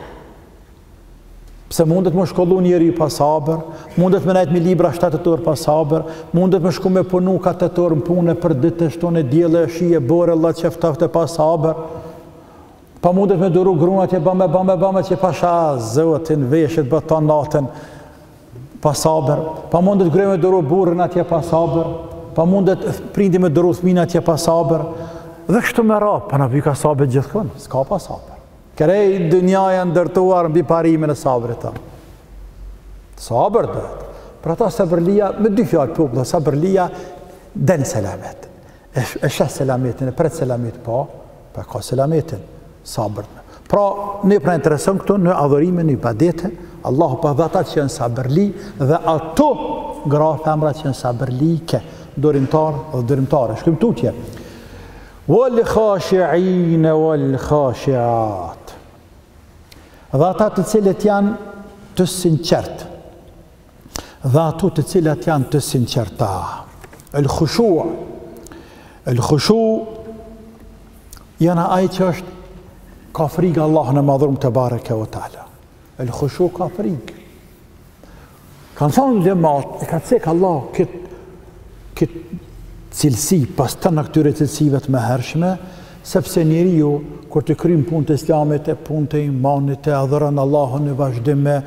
Pse mundet më shkollu njeri pa sabër, mundet me najtë me libra 7 orë pa sabër, mundet me shku me punu 4 orë në punë për ditë, shtone, djele, shije, bore, Allah qeftafte pa sabër, pa mundet me duru grunat që bame, që pasha zëtin, veshët, bëton natën, pa sabër, pa mundet grej me duru burën atje pa sabër, pa mundet prindi me duru thmin atje pa sabër, dhe kështu me ra, pa në vika sabër gjithkon, s'ka pa sabër. Krej dënjaja ndërtuar mbi parimin e sabrit ta. Sabër dëhet. Pra ta sabërlia, me 2 fjallë popullë, sabërlia den selamet. E shes selametin, e pret selamet, pa ka selametin, sabërt. Pra, ne pra interesën këtu në adhurimin, në ibadete, Allahu pa dhe ata që janë sabërli, dhe ato gra femra që janë sabërlike, dorimtar dhe dorimtare. Shkrim tutje. Wal khashi'in wal khashi'at. Dhe ata të cilët janë të sinqert. Dhe ato të cilët janë të sinqerta. El khushu janë ai që është ka frikë Allahun e madhëruar te bareke ve taala. El khushu ka frikë. Kanë thonë lemat, e ka cek Allah këtë cilësi, pas të në këtyre cilësive të mëhershme, sepse njeriu, kur të krymë punë të islamit, punë të imanit, adhuron Allahun në vazhdim me,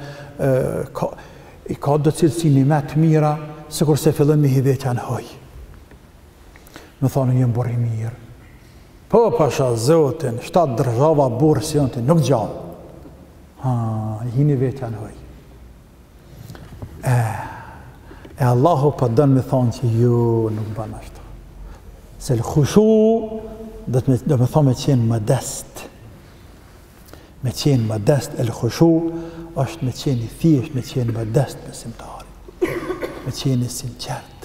ka do cilësi një me të mira, se kur se fillon me hidhetja në hoj. Me thonë një mbori mirë. Po, pasha zotin, 7 dërgjava burë si jënë të nuk gjallë. Hini vetja në hoj. E Allahu pa dënë me thonë që ju nuk banë ashtu. Se lë khushu dhe me thonë me qenë modest. Me qenë modest, e lë khushu është me qenë i thjesht, me qenë modest besimtari. Me qenë i sinqert.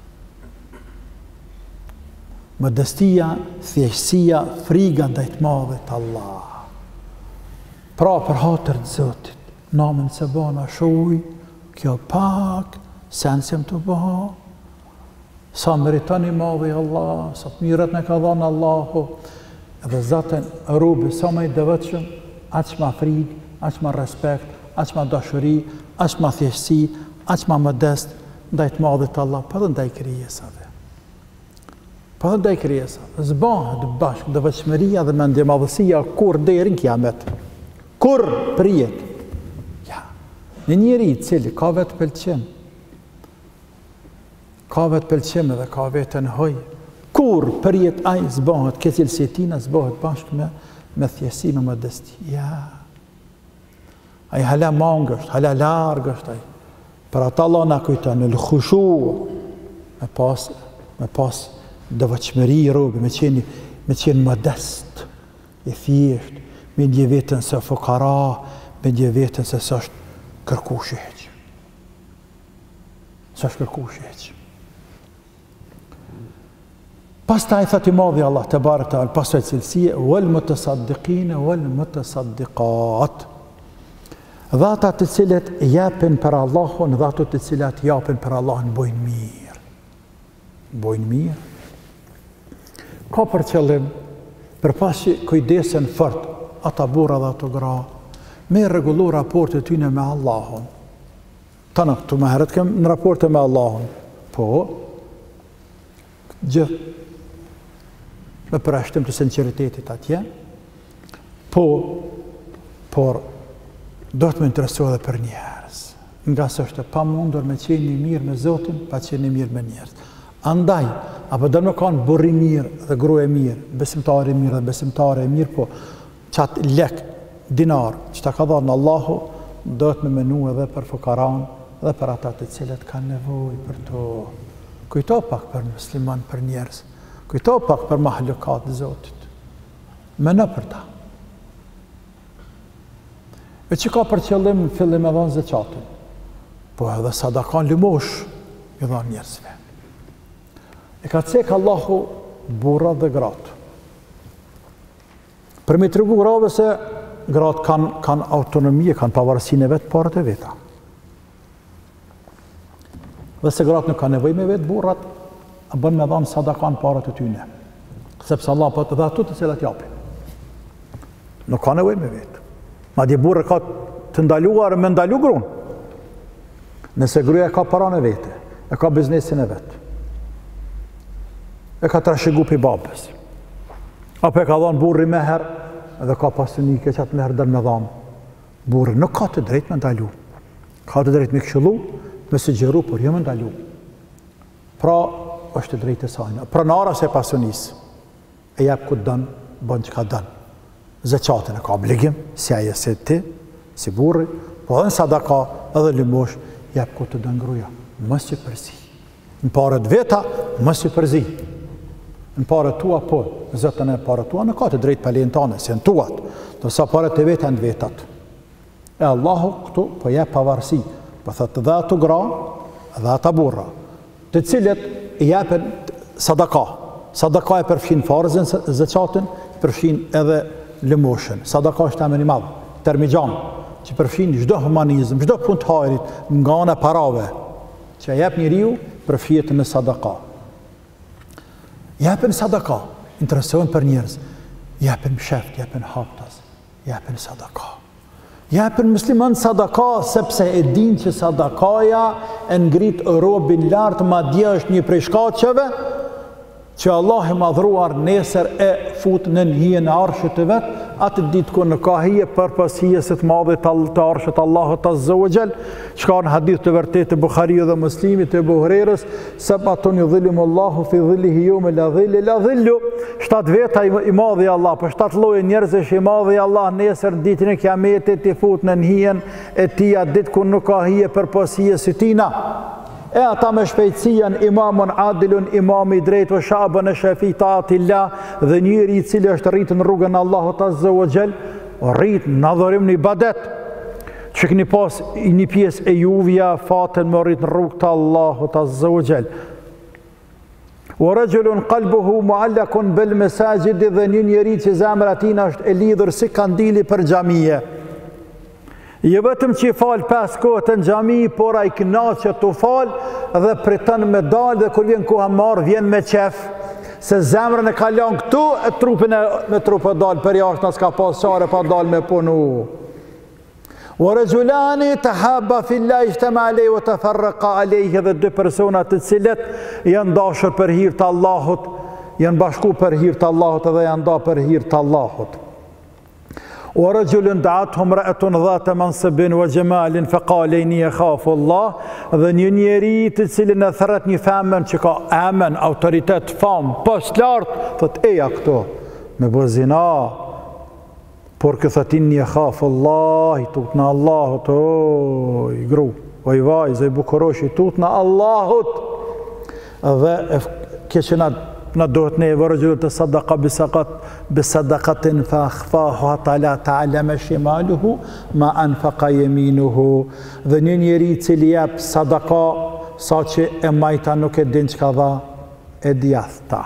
Modestia, thjeshtësia, friga ndaj të madhit Allah. Pra për hatër të Zotit, namën se bana shuj, kjo pak, sensim të bëha, sa meritani madhi Allah, sa të mirët në ka dhanë Allahu, edhe zatën rubi, sa me i dëvëtshëm, aq ma frikë, aq ma respekt, aq ma dashuri, aq ma thjeshtësi, aq ma modest, ndaj të madhit Allah, pa dhe ndaj krijesave. Pa dhe ndaj krijesave. Zbahet bashkë dëvëtshmëria dhe mendje madhësia kur deri në kiamet. Kur prijet. Ja. Në njeri cili ka vetë pëlqim, ka vetë pëlqim dhe ka vetë në hoj, kur përjet aj zbohet, këtë cilësi tina zbohet bashkë me thjesi, me modesti. Ja. Aj hala mangë është, hala largë është aj. Për ata Allah në kujta në lëkhushu, me pas dëvëqmëri i robi, me qenë modest, i thjesht, me ndje vetën se fukara, me ndje vetën se së është kërku sheq. Së është kërku sheq. Pas ta i thati madhi Allah, të barë të alë, pas të cilësie, wal më të saddikine, wal më të saddikat. Dhe ata të cilet japin për Allahun, dhe ata të cilat japin për Allahun, bojnë mirë. Bojnë mirë. Ka për qëllim, për pas që kujdesen fort, ata bura dhe ato gra, me regullu raportet tyne me Allahun. Ta në këtu me heret kem në raporte me Allahun. Po, gjithë, me përreshtim të sinceritetit atje, po por do të më interesu edhe për njerëz. Nga së është pa mundur me qenë mirë me Zotin, pa qenë mirë me njerëz. Andaj, apo do më kanë burri mirë dhe grua e mirë, besimtari mirë dhe besimtare e mirë, po qatë lek, dinar, që ta ka dhënë Allahu, do të me menu edhe për fukaran dhe për ata të cilët kanë nevojë për to. Kujto pak për musliman, për njerëz. Kujto pak për mahlukat e Zotit. Meno për ta. E që ka për qëllim fillim e dhanë zeqatin? Po edhe sadakan limosh i dhanë njerëzve. E ka cek Allahu burra dhe gratë. Për me të regu grave se gratë kanë autonomie, kanë pavarësinë e vetë parët e veta. Dhe se gratë nuk kanë nevoj me vetë burrat, bën me dhanë sadakan parët e tyne. Sepse Allah për të dhe ato të cilat japin. Nuk ka nevoj me vetë. Ma di burë ka të ndaluar me ndalu grunë. Nëse gruja ka paran e vete, e ka biznesin e vetë, e ka trashëgu për babës, apo e ka dhanë burri meher, edhe ka pasunike që atë meher dërë me dhanë. Burri nuk ka të drejt me ndalu. Ka të drejt me këshillu, me sugjeru, por jo me ndalu. Pra, është të drejt e sajnë. Pronara se pasunisë, e jep ku dënë, bën që ka dënë. Zeqatin e ka obligim, si aje se ti, si burri, po edhe në sadaka, edhe limosh, jep ku të dënë gruja. Mës që përzi. Në parët veta, mës që përzi. Në parët tua, po, zëtën e parët tua, në ka të drejt për lejnë tane, se në tuat, të sa parët e veta në vetat. E Allahu këtu, po jep pavarësi, po thëtë dhe ato gra, dhe ata burra, të cilët i jepen sadaka. Sadaka e përfshin farzën zeqatin, përfshin edhe lëmoshën. Sadaka është temë një madhë, termigjan, që përfshin çdo humanizëm, çdo punë të hajrit, nga ana parave, që jep njeriu përfshihet në sadaka. Jepen sadaka, interesohen për njerëz, jepen sheft, jepen haptas, jepen sadaka. Jepen musliman sadaka, sepse e din që sadakaja e ngrit robin lartë, madje është një prej shkaqeve që Allah i madhruar nesër e fut në hijen e arshit të vetë, atë ditë ku në ka hije përpas hijes të madhe të arshit Allahut Azza wa Jall, që ka në hadith të vërtetë të Bukhariu dhe Muslimit të Abu Hurairës, sabatun yudhilluhum Allahu fi dhillihi yawma la dhilla illa dhillu, 7 veta i madhi Allah, për 7 lloje njerëzish i madhi Allah nesër ditën e Kiametit i fut në hijen e tij, atë ditë ku nuk ka hije përpas hijes së tina. E ata me shpejtësian imamun adilun, imami drejt o shabën e shafi taatillah, dhe njëri i cili është rritë në rrugën Allahut Azza wa Jall, rritë në adhurim në ibadet, që këni pas një pjesë e juvja faten më rritë në rrugë të Allahut Azza wa Jall. O rajulun qalbuhu muallakun bil masajid, dhe një njeri që zemra tina është e lidhur si kandili për xhamie. Jo vetëm që i falë 5 kohët në xhami, por ai kënaqet të falë dhe priton me dalë, dhe kur vjen koha marrë, vjen me qef, se zemrën e ka lënë këtu, e trupin me trup e dalë për jashtë, s'ka pas çare pa dalë me punu. Wa rajulani tahabba fillah ijtama alayhi wa tafarraqa alayhi, dhe 2 persona të cilët janë dashur për hir të Allahut, janë bashku për hir të Allahut dhe janë nda për hir të Allahut. O rajulun da'atuhum ra'atun dhata mansibin wa jamalin faqala inni akhafu Allah, dhe një njeri të cilin e thret një femën që ka emën, autoritet, famë, post lartë, thot eja këto me buzina, por kjo thot inni akhafu Allah, i tut në Allahut, oj gru, oj vaj, zë i bukurosh, i tut në Allahut, dhe keqenat në dohet ne vërgjullu të sadaka bisadakatin fa akhfahu hatta la ta'lama shimaluhu ma anfaqa yaminuhu, dhe një njeri cili jep sadaka sa që e majta nuk e din çka dha, e djathta.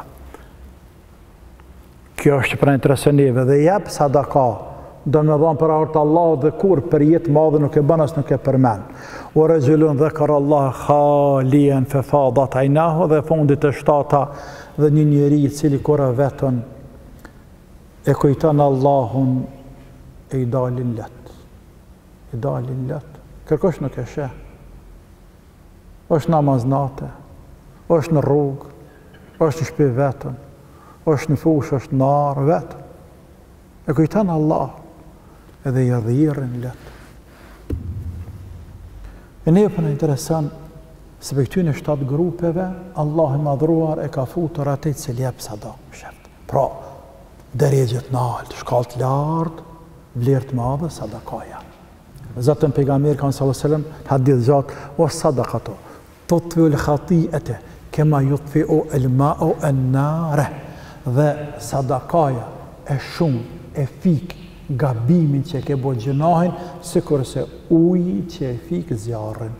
Kjo është për interesonive, dhe jep sadaka, do me dhanë për artë Allah, dhe kur për jetë madhe nuk e bën as nuk e përmen. O rajulun dhakara Allah khalian fa fadat aynahu, dhe fundit e 7 dhe një njeri i cili kura vetën e kujton Allahun, e i dalin let. I dalin let. Kërkosh nuk e sheh. është namaznate, është në rrugë, është në shtëpi vetën, është në fushë, është në arë vetën. E kujton Allah. edhe i dhirën lëtë. E ne për në interesan, se për këtyne 7 grupeve, Allah i madhruar e ka futur atët se ljep sadak më shërtë. Pra, dërejgjët naltë, shkallët lartë, vlerë të madhe, sadakaja. Zotën pejgamberi sallallahu alaihi wasallam hadith gjatë, o sadakato, tutfiu l-khati'ete, kema yutfiu l-ma'u an-nare. Dhe sadakaja e shumë, e fik gabimin që e ke bo gjënahin, sikurse uji që e fik zjarrin.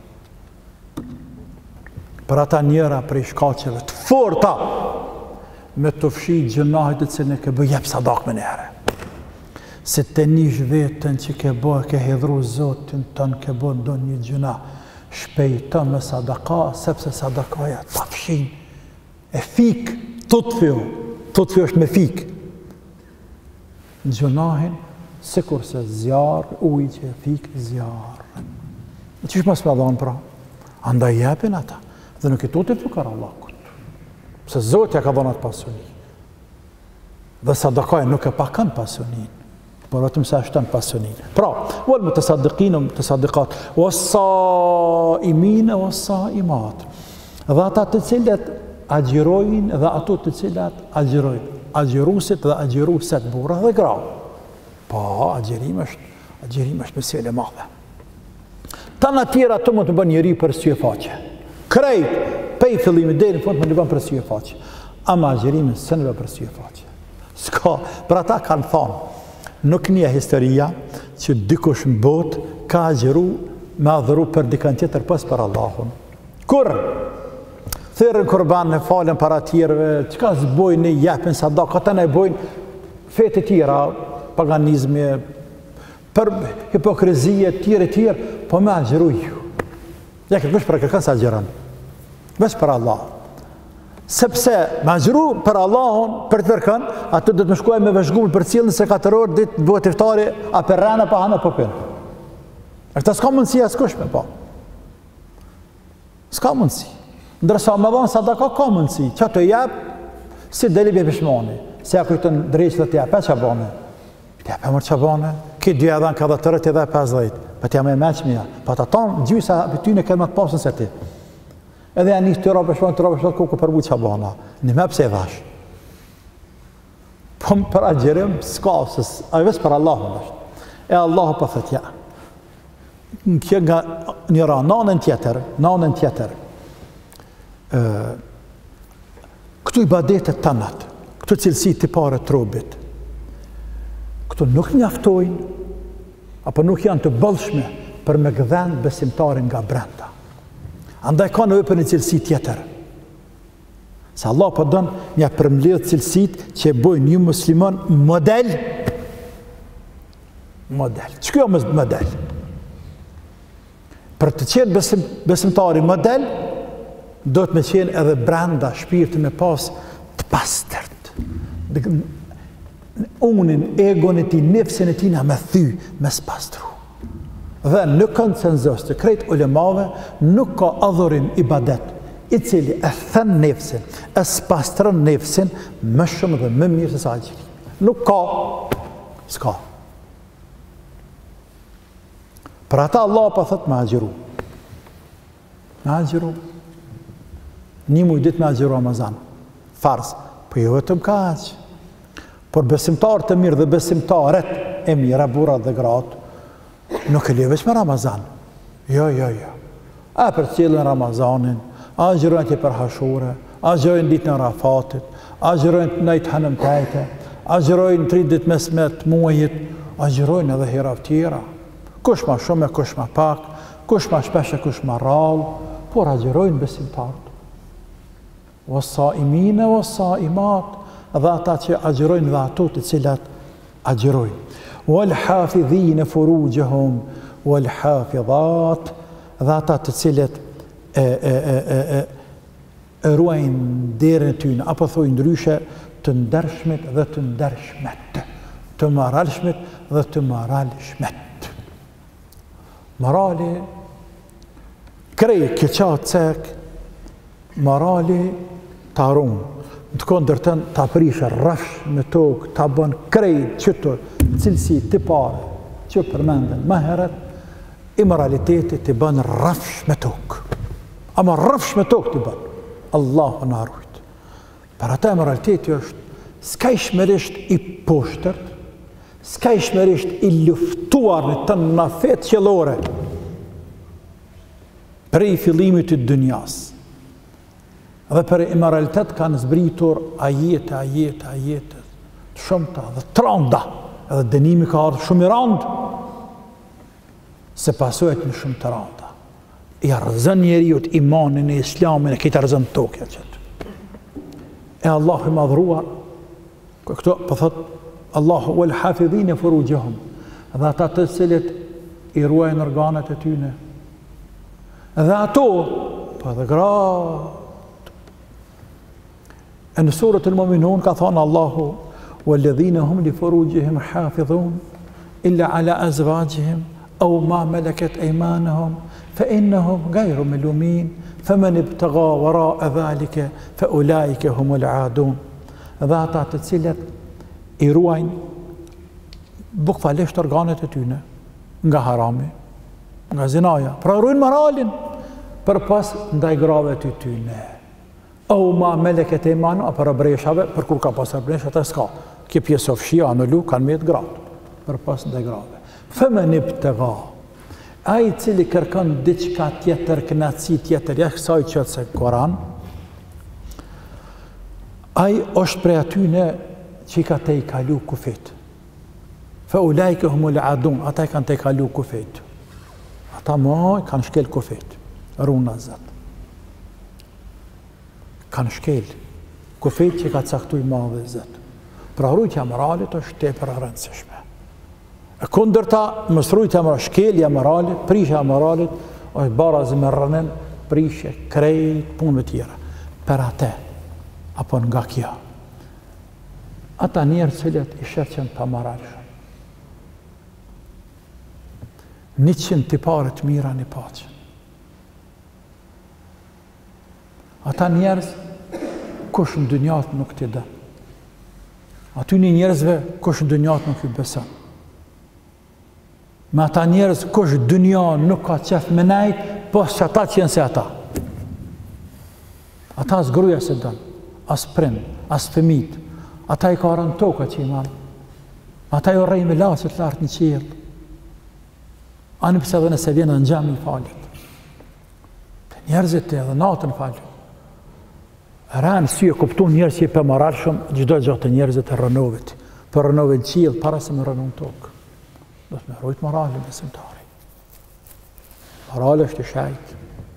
Për ata njëra prej shkaqeve të forta, me të fshi gjënahit të cilën e ke bë, jep sadak me nere. Se të nish vetën që ke bo, ke hedhru Zotin tënë, ke bo ndo një gjëna, shpejta me sadaka, sepse sadakaja të fshin, e fik, tutfiu është me fik. Në gjënahin, sikur se zjarë, uj që e fik zjarë. Qysh mas me dhonë pra? Andaj jepin ata, dhe nuk i tutit fukar Allah këtë. Se Zotja ka dhonat pasunin. Dhe sadakaja nuk e pakan pasunin, por vetëm se ashton pasunin. Pra, wal më të sadikin, të sadikat, o saimine, o saimat. Dhe ata të cilët agjirojnë dhe ato të cilat agjirojnë. Agjirusit dhe agjiruset, burra dhe grau. Pa, agjirim është mesele madhe. Ta në tjera të mund të bën njëri për sy e faqe. Krejt, pej fillimi deri në fund më të bën për sy e faqe. Ama agjirimin së në bën për sy e faqe. Ska, për ata kanë thonë, nuk një historia që dikush në botë ka agjiru me adhuru për dikën tjetër pas për Allahun. Kur? Thërën kurban në falen para tjerëve, që ka zbojnë, jepin sadak, ata ne bojnë fete tjera, paganizmi, për hipokrizije, tjere, po me agjeru ju. Ja këtë vesh për kërkan se agjeran, vesh për Allah. Sepse me agjeru për Allahun, për të vërkan, atë dhe të më shkuaj me veshgull për cilën se 4 orë, ditë bëhet iftari, a për rana, pa hana, po pinë. E këta s'ka mundësi e s'kushme, po. S'ka mundësi. Ndërsa me dhanë sadaka ka mundësi, që të jep, si deli bje pishmoni, se ja kujtën drejqë dhe të jep, e që bane? Të jep e mërë që bane? Këtë dy edhe në ka dhe të rëti dhe 50, pa të jam e meqmija, pa të tonë, gjysa për ty në këtë më të pasën se ti. Edhe janë një të robe shpon, ku përbu që bane, në me pëse i dhash. Po për agjerim, s'ka, a i vesë për Allahun është. E Allahu për thët, ja. Në kjo nga njëra, nanën tjetër, këtu i badetet të natë, këtu cilësi të pare të robit, këtu nuk njaftojnë, apo nuk janë të bëllshme për me gëdhen besimtarin nga brenda. Andaj ka në për një cilësi tjetër. Se Allah për dënë një përmledhë cilësit që e bojnë një muslimon model. Që kjo model? Për të qenë besimtari model, do të me qenë edhe brenda shpirtin me pas të pastërt. Unin, egon e ti, nefsin e ti nga me thy, me spastru. Dhe në konsenzus të krejt ulemave, nuk ka adhurim ibadet, i cili e thën nefsin, e spastron nefsin, më shumë dhe më mirë se sa agjiri. Nuk ka, s'ka. Për ata Allah pa thët me agjiru. Me agjiru. Një muj dit me agjiru Ramazan, farz, për jo vetëm ka aqë. Por besimtar të mirë dhe besimtaret e mira, burat dhe gratë, nuk e levesh me Ramazan. Jo. A për cilën Ramazanin, agjirojnë të për hashore, agjirojnë ditë në Rafatit, agjirojnë nëjtë hanëm tajte, agjirojnë 3 ditë mesmet muajit, agjirojnë edhe hera tjera. Kush ma shumë e kush ma pak, kush ma shpeshe, kush ma rallë, por agjirojnë besimtarët. O saimine, o saimat, dhe ata që agjirojnë dhe ato të cilat agjirojnë. O l'hafidhine furugjehum, o l'hafidhat, dhe ata të cilat ruajnë derën e tyne, apo thoi ndryshe të ndershmet dhe të ndershmet, të maralshmet dhe të maralshmet. Marali, krej këqatë cek, marali tarun, të kondërtën të aprishë rafsh me tokë, të bënë krejt qëtër cilësi të pare, që përmenden më herët, immoraliteti të bën rrafsh me tokë. Ama rrafsh me tokë të bën. Allahu na rujt. Për ata immoraliteti është skajshmërisht i poshtërt, skajshmërisht i luftuar në të nafet qellore prej fillimit të dunjas. Dhe për immoralitet kanë zbritur ajete të shumta dhe të rënda, edhe dënimi ka ardhur shumë i rënd, se pasojat në shumë të rënda. I rrezon njeriu imanin e islamin e këtë rrezon tokë qëtë. E Allahu i madhruar, këto po thot Allahu wal hafidhin furujahum, dhe ata të cilët i ruajnë organet e tyre. Dhe ato, po dhe gratë. E në surët al-Mu'minun ka thonë Allahu walladhina hum li furujihim hafidhun illa ala azwajihim aw ma malakat aymanuhum fa innahum ghayru malumin faman ibtagha wara'a dhalika fa ulaika humul aadun. Dhe ata të cilët i ruajnë bukfalisht organet e tyre nga harami, nga zinaja, pra ruajnë moralin përpas ndaj grave të tyre. O ma meleket e imanu, a për breshave, për kur ka pasër breshat, e s'ka. Kje pjesë ofshia, anullu, kanë me të gratë, për pas dhe grave. Fëmën i pëtëga, a i cili kërkën diqka tjetër, kënatësi tjetër, ja kësaj qëtë se Koran, a i është prej atyne që i ka te i kalu kufit. Fë u lajke humul adun, ata i kanë te i kalu kufit. Ata ma kanë shkel kufit, runa zëtë. Kanë shkel, kufit që ka caktuj madhe zëtë. Pra rujtja moralit është tepër e rëndësishme. E kundërta, mos rujtja moralit, shkelja moralit, prishja moralit, është barazi me rënën, prishje, krejt, punëve tjera. Per ate, apo nga kjo. Ata njerë cilët i shërqen të moralshëm. 100 tiparet mira një paqen. Ata njerëz, kush në dynjat nuk t'i dë. Aty një njerëzve, kush në dynjat nuk i beson. Me ata njerëz, kush dynjat nuk ka qef me nejt, pos që ata qenë se ata. Ata as gruja se dënë, as prind, as fëmit. Ata i ka rënë toka që i malë. Ata i orrej me lasët lartë në qilë. Ani pëse dhe nëse vjenë në gjami i falit. Njerëzit e dhe natën falit. Ranë sy e kuptu njerëz që i për moral shumë, gjdo gjatë njerëzit e rënovit. Për rënovit qilë, para se më rënon tokë. Do të me rojtë moralin e simtari. Moral është i shajt.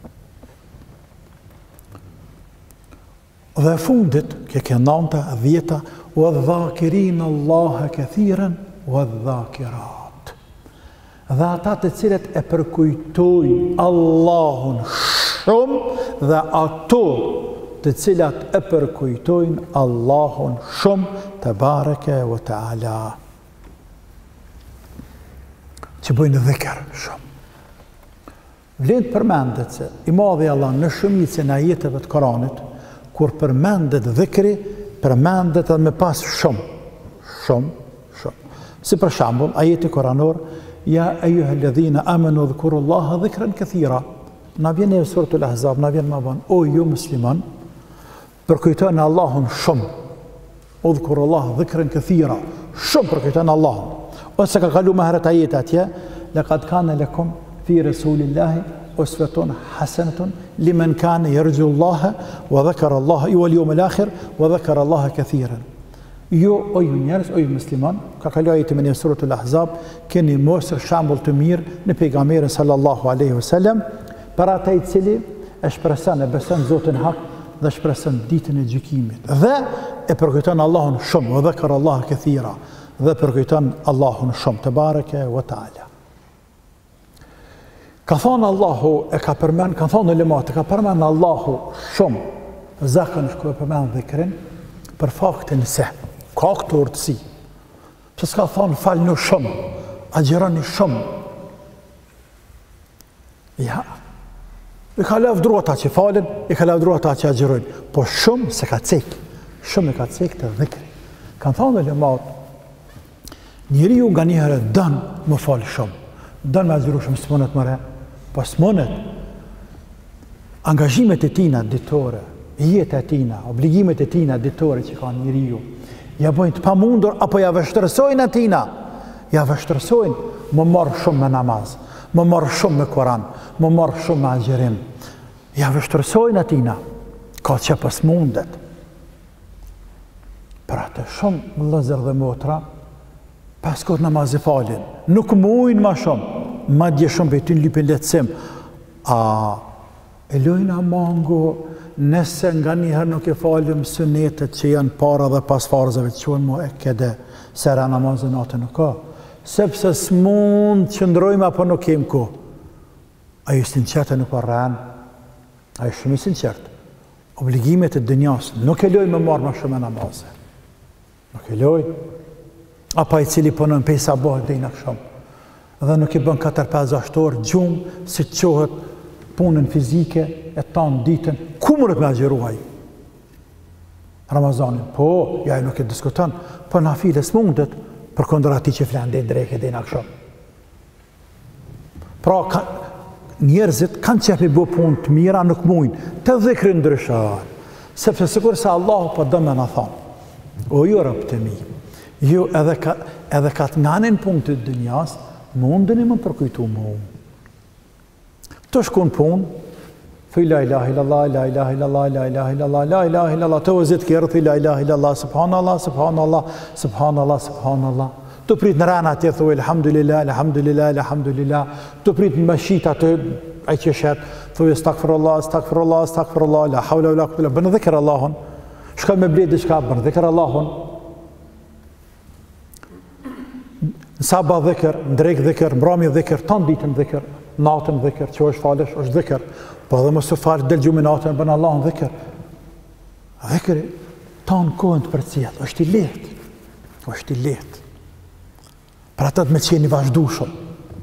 Dhe fundit, ke nanta, dhjeta, u adhakirin Allahe këthiren, u adhakirat. Dhe ata të cilët e përkujtojnë Allahun shumë, dhe ato të cilat e përkujtojnë Allahun shumë, të bareke vë të ala. Që bëjnë dhikër shumë. Vlen përmendet se i madhi Allah në shumicën e ajeteve të Koranit, kur përmendet dhikri, përmendet edhe me pas shumë. Si për shambull, ajeti koranor, ja ejuhe ledhina amenu dhkurullaha dhikren këthira. Na vjen e suratul Ahzab, na vjen ma ban, o ju musliman, përkujtojnë Allahun shumë. Udhkurullaha dhikren këthira. Shumë përkujtojnë Allahun. Ose ka kalu më herët ajeti atje, laqad kana lakum fi rasulillahi uswatun hasanatun liman kana yarju Allaha wa dhakara Allaha wal yawmal akhir wa dhakara Allaha kathiran. Jo, o ju njerëz, o ju musliman, ka kalu ajeti me një suratul Ahzab, keni mosër shambull të mirë në pejgamberin sallallahu alaihi wasallam, për ata i cili e shpreson e beson Zotin hak dhe shpreson ditën e gjykimit. Dhe e përkujton Allahun shumë, wa dhakara Allaha kathira, dhe përkujton Allahun shumë, te bareke wa taala. Ka thonë Allahu e ka përmend, ka thonë ulemat, ka përmend Allahu shumë, zakonisht kur e përmend dhikrin, për faktin se ka këtë urtësi. Pse s'ka thonë falni shumë, agjironi shumë. Ja. I ka lavdru ata që falen, i ka lavdru ata që agjirojnë, po shumë se ka cek. Shumë e ka cek të dhikri. Kanë thonë ulemat, Njeriu nga njëherë dënë më falë shumë, dënë me aziru shumë, s'monet mëre, po s'monet. Angazhimet e tina ditore, jetë e tina, obligimet e tina ditore që ka njeriu, ja bojnë të pamundur, apo ja vështërsojnë atina, ja vështërsojnë, më marë shumë me namaz, më marë shumë me Koran, më marë shumë me agjerim, ja vështërsojnë atina, ka që pës mundet. Pra të shumë vëllezër dhe motra, pas kohë namaz e falin, nuk mujnë ma shumë, ma dje shumë për ty në lypin letësim, e lojnë a mango, nëse nga njëherë nuk e falim sunetet që janë para dhe pas farzave, që qënë mu e kede, sera namazë natë nuk ka, sepse s'mund që ndrojmë apo nuk kemë ko. A ju sinqertë nuk arranë, a ju shumë i sinqertë. Obligimet e dënjas, nuk e lojnë me marë ma shumë e namazë. Nuk e lojnë. Apa i cili punën pej sabah dhe i në këshëm. Dhe nuk i bën 4-5 orë gjumë, si të qohët punën fizike, e tanë ditën, ku mërët me agjeruaj? Ramazanin, po, ja i nuk e diskutan, po na files mundet, për kondër ati që flenë dhe i dreke dhe i në këshëm. Pra, njerëzit kanë qepi bo punë të mira, nuk mujnë, të dhikri ndryshar, sepse sikur se Allahu po dëmë në thonë, o ju rëpë të mi, ju edhe ka të nganin punë të dënjas, mundën i më përkujtu mu. Të shkun punë, thuj la ilaha illallah, la ilaha illallah, la ilaha illallah, la ilaha illallah, të vëzit kjerë, thuj la ilaha illallah, subhanallah, subhanallah, subhanallah, subhanallah. Të prit në rana atje, thuj alhamdulillah, alhamdulillah, alhamdulillah, të prit në mëshita të aj që shetë, thuj stakfirullah, stakfirullah, stakfirullah, la hawla la quwwata, bënë dhikër Allahun, shkall me bled diçka, bënë dhikër Allahun, në sabah dhikër, në drejk dhikër, mbrami dhikër, tanë ditën dhikër, natën dhikër, që është falesh, është dhikër, po edhe mësë falë del gjumë natën, bënë Allahun dhikër. Dhikëri, tanë kohën të përcijat, është i lehtë, është i lehtë. Për atët me qenë i vazhdushëm,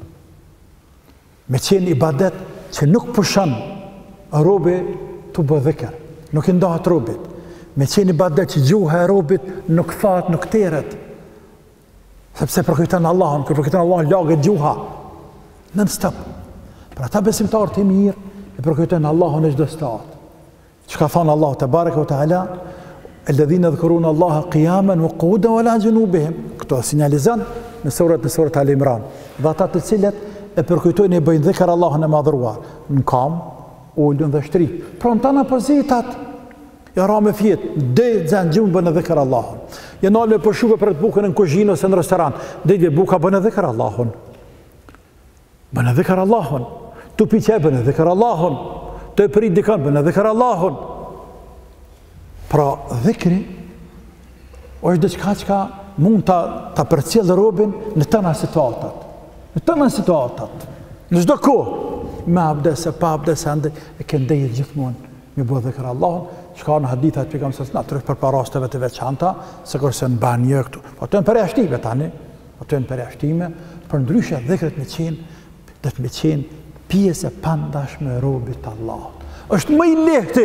me qenë i badet që nuk pëshën robi të bë dhikër, nuk i ndahat robit, me qenë i badet që gjuha e robit nuk thatë, nuk teret, sepse përkujtën Allahun, kër përkujtën Allahun lagët gjuha, nën stëp. Për ata besimtarë të mirë, e përkujtën Allahun e çdo stat. Që ka thonë Allahu te bareke ve teala, alladhina yadhkuruna Allaha qiyaman wa qu'udan wa ala junubihim. Këto sinjalizon në surat Al-Imran. Dhe ata të cilët e përkujtojnë e bëjnë dhikr Allahun e madhëruar, në kam, ulën dhe shtrit. Pra në tana pozitat, ja ra me fjetë, dhe zënë gjumë bënë dhikr Allahun. Ja nalë për shuve për të bukën në kuzhinë ose në restoran, dhe buka bënë dhikr Allahun. Bënë dhikr Allahun. Tu piqe bënë dhikr Allahun. Të e prit dikën bënë dhikr Allahun. Pra dhikri është diçka që mund të përcjellë robin në tëna situatat. Në tëna situatat. Në çdo kohë. Me abdese, pa abdese, e këndeje gjithmonë me bënë dhikr Allahun. Që ka në hadithat për kam sësë natërësh për parasteve të veçanta, se kërse në banjë këtu. Po të në përjashtime tani, po të në përjashtime, për ndryshe dhikret me qenë, dhe të me qenë pjesë e pandashme e robit Allah. Është më i lehti,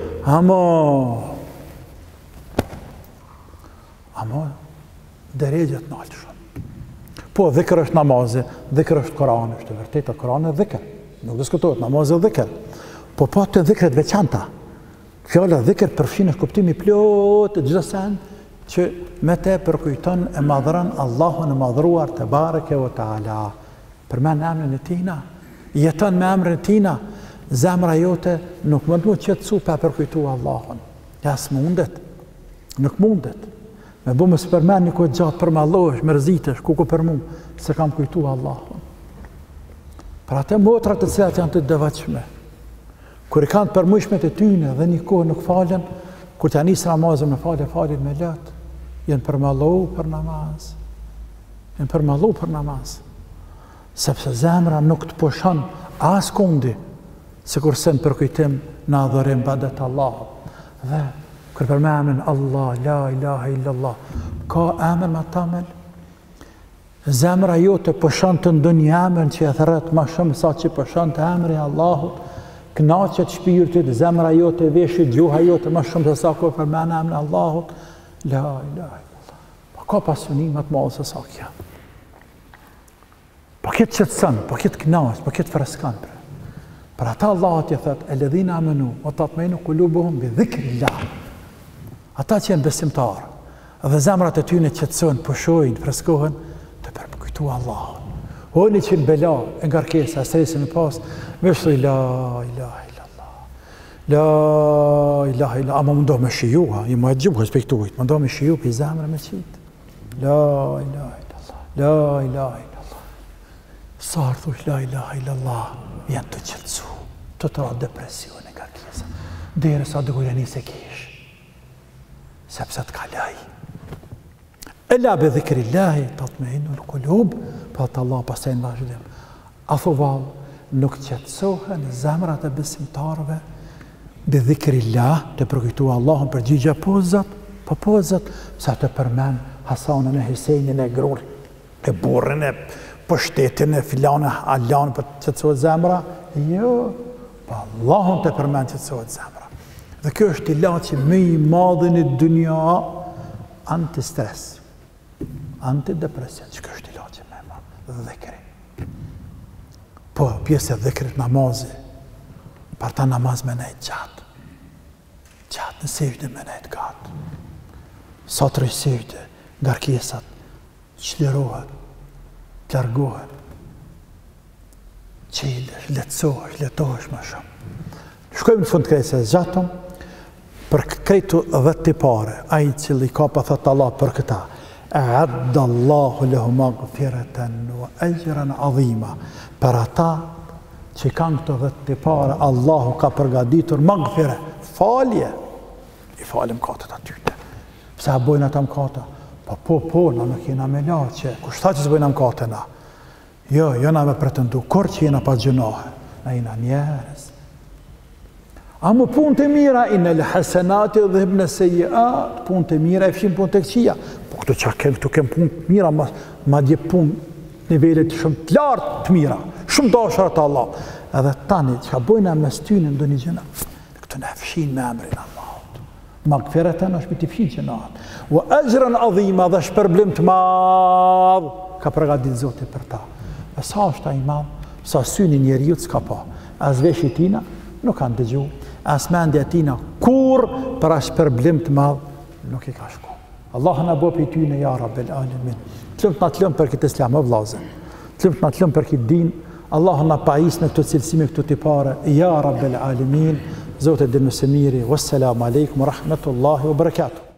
ama deregjet në altë shumë. Po, dhikr është namazi, dhikr është Koran, është vërtet e Koran e dhikr. Nuk diskutohet, namazi e dhikr. Po të dhikret veçanta. Fjala dhikr përfshin është kuptimi plot të çdo sen që me te përkujton e madhëron Allahun e madhruar te bareke ve taala. Përmend emrin e tina, jeton me emrin e tina, zemra jote nuk mund të qetësu pa përkujtu Allahun. Ja s'mundet. Nuk mundet. Me bu më s'përmend një kohë gjatë për mallohesh, mërzitesh, ku për mu, se kam kujtu Allahun. Për atë motrat të cilat janë të devotshme, kur i kanë të përmujshmet e tyne dhe një kohë nuk falen, kur të anisë Ramazën me falin me letë, jenë përmallohu për namaz. Jenë përmallohu për namaz. Sepse zemra nuk të pushon as kundi, se kurse në përkujtim në adhurim badet Allah. Dhe kër për me emrin Allah, la ilaha illallah, ka emrin ma tamel, zemra jo të pushon të ndonjë emrin që e thërët ma shumë sa që pushon të emri Allahut, knaqet shpirtit, zemra jote, veshit, gjuha jote, më shumë se sa ko përmena emrin Allahut, la ilaha illallah. Pa ka pasunimet ma ose sa kja. po këtë qëtësën, po këtë knasë, po këtë freskën. Për ata Allah t'i thëtë, alladhina amanu, wa tatma'innu qulubuhum bi dhikrillah. Ata që janë besimtarë, dhe zemrat e tyre qetësohen, pushojnë, freskohen, të përkujtu Allahun. Honi që në bela, e ngarkesa, stresin e pas, vesh thuj, la ilaha illallah. La ilaha illallah. Ama më ndohë me shiju, i më e gjimë, respektuit, më ndohë me shiju, për i zemrë me qitë. La ilaha illallah. La ilaha illallah. Sarë thuj, la ilaha illallah, janë të qëtësu, të ra depresion e ngarkesa. Dere sa dëgurja një se kish, sepse të kalaj. Ella be dhikrillahi, tatma'innu l-qulub, pa të Allah pasaj në vazhdim. A thuval, nuk qëtësohen zemrat e besimtarve, be dhikrillah, të përkujtu Allahun për gjigja pozat, sa të përmen Hasanën e Hisejnin e grur, e burrin e pushtetin e filan e Allahun për qëtësohet zemra, jo, pa Allahun të përmen qëtësohet zemra. Dhe kjo është ilat që më i madhin e dunja anti-stres, anti-depresion, që kjo është ilat që më i madhin, dhikri. Po, pjesë e dhikrit namazi, për ta namaz me nejtë gjatë. Gjatë në sejtë me nejtë gatë. Satër i sejtë, ngarkesat, qlirohet, largohet, qilësh, letohesh më shumë. Shkojmë në fund krejse zgjatëm, për krejtu 10 tipare, aji cili ka për thëtë Allah për këta, a'adda Allahu lehu maghfiratan wa ajran adhima, për ata që kanë këto 10 tipare, Allahu ka përgaditur maghfire, falje, i falim katët atyte. Pse a bojnë ata mkata? Po, na nuk jena me la që, kushta që s'bojnë mkate na? Jo, na me pretendu, kur që jena pa gjunahe, na jena njerës. A më punë të mira, inë lë hasenati dhe hibnë sejjiat, punë të mira, e fshin punë të këqia. Po këtu që kem punë të mira, ma dje punë nivellet shumë të lartë të mira, shumë dashërat Allah. Edhe tani, që ka bojna me stynin do një gjëna, këtu ne fshin me emrin Allahut. Magfiratan është me t'i fshin që natë. Wa ajran adhima dhe shpërblim të madhë, ka përgadit Zoti për ta. E sa është ta i madhë, sa syni njeriut s'ka pa. As veshi tina, nuk kanë dëgju, as mendja tina kur për as përblim të madhë nuk i ka shku. Allah në bo për ty në ja Rabbel Alamin. Tlumë të në tlumë për këtë islam e vlazën. Tlumë të në tlumë për këtë din. Allah në pajis në këtë cilësime këtë tipare. Ja Rabbel Alamin. Zote dhe nëse miri. Wassalamu alaikum wa rahmatullahi wa barakatuh.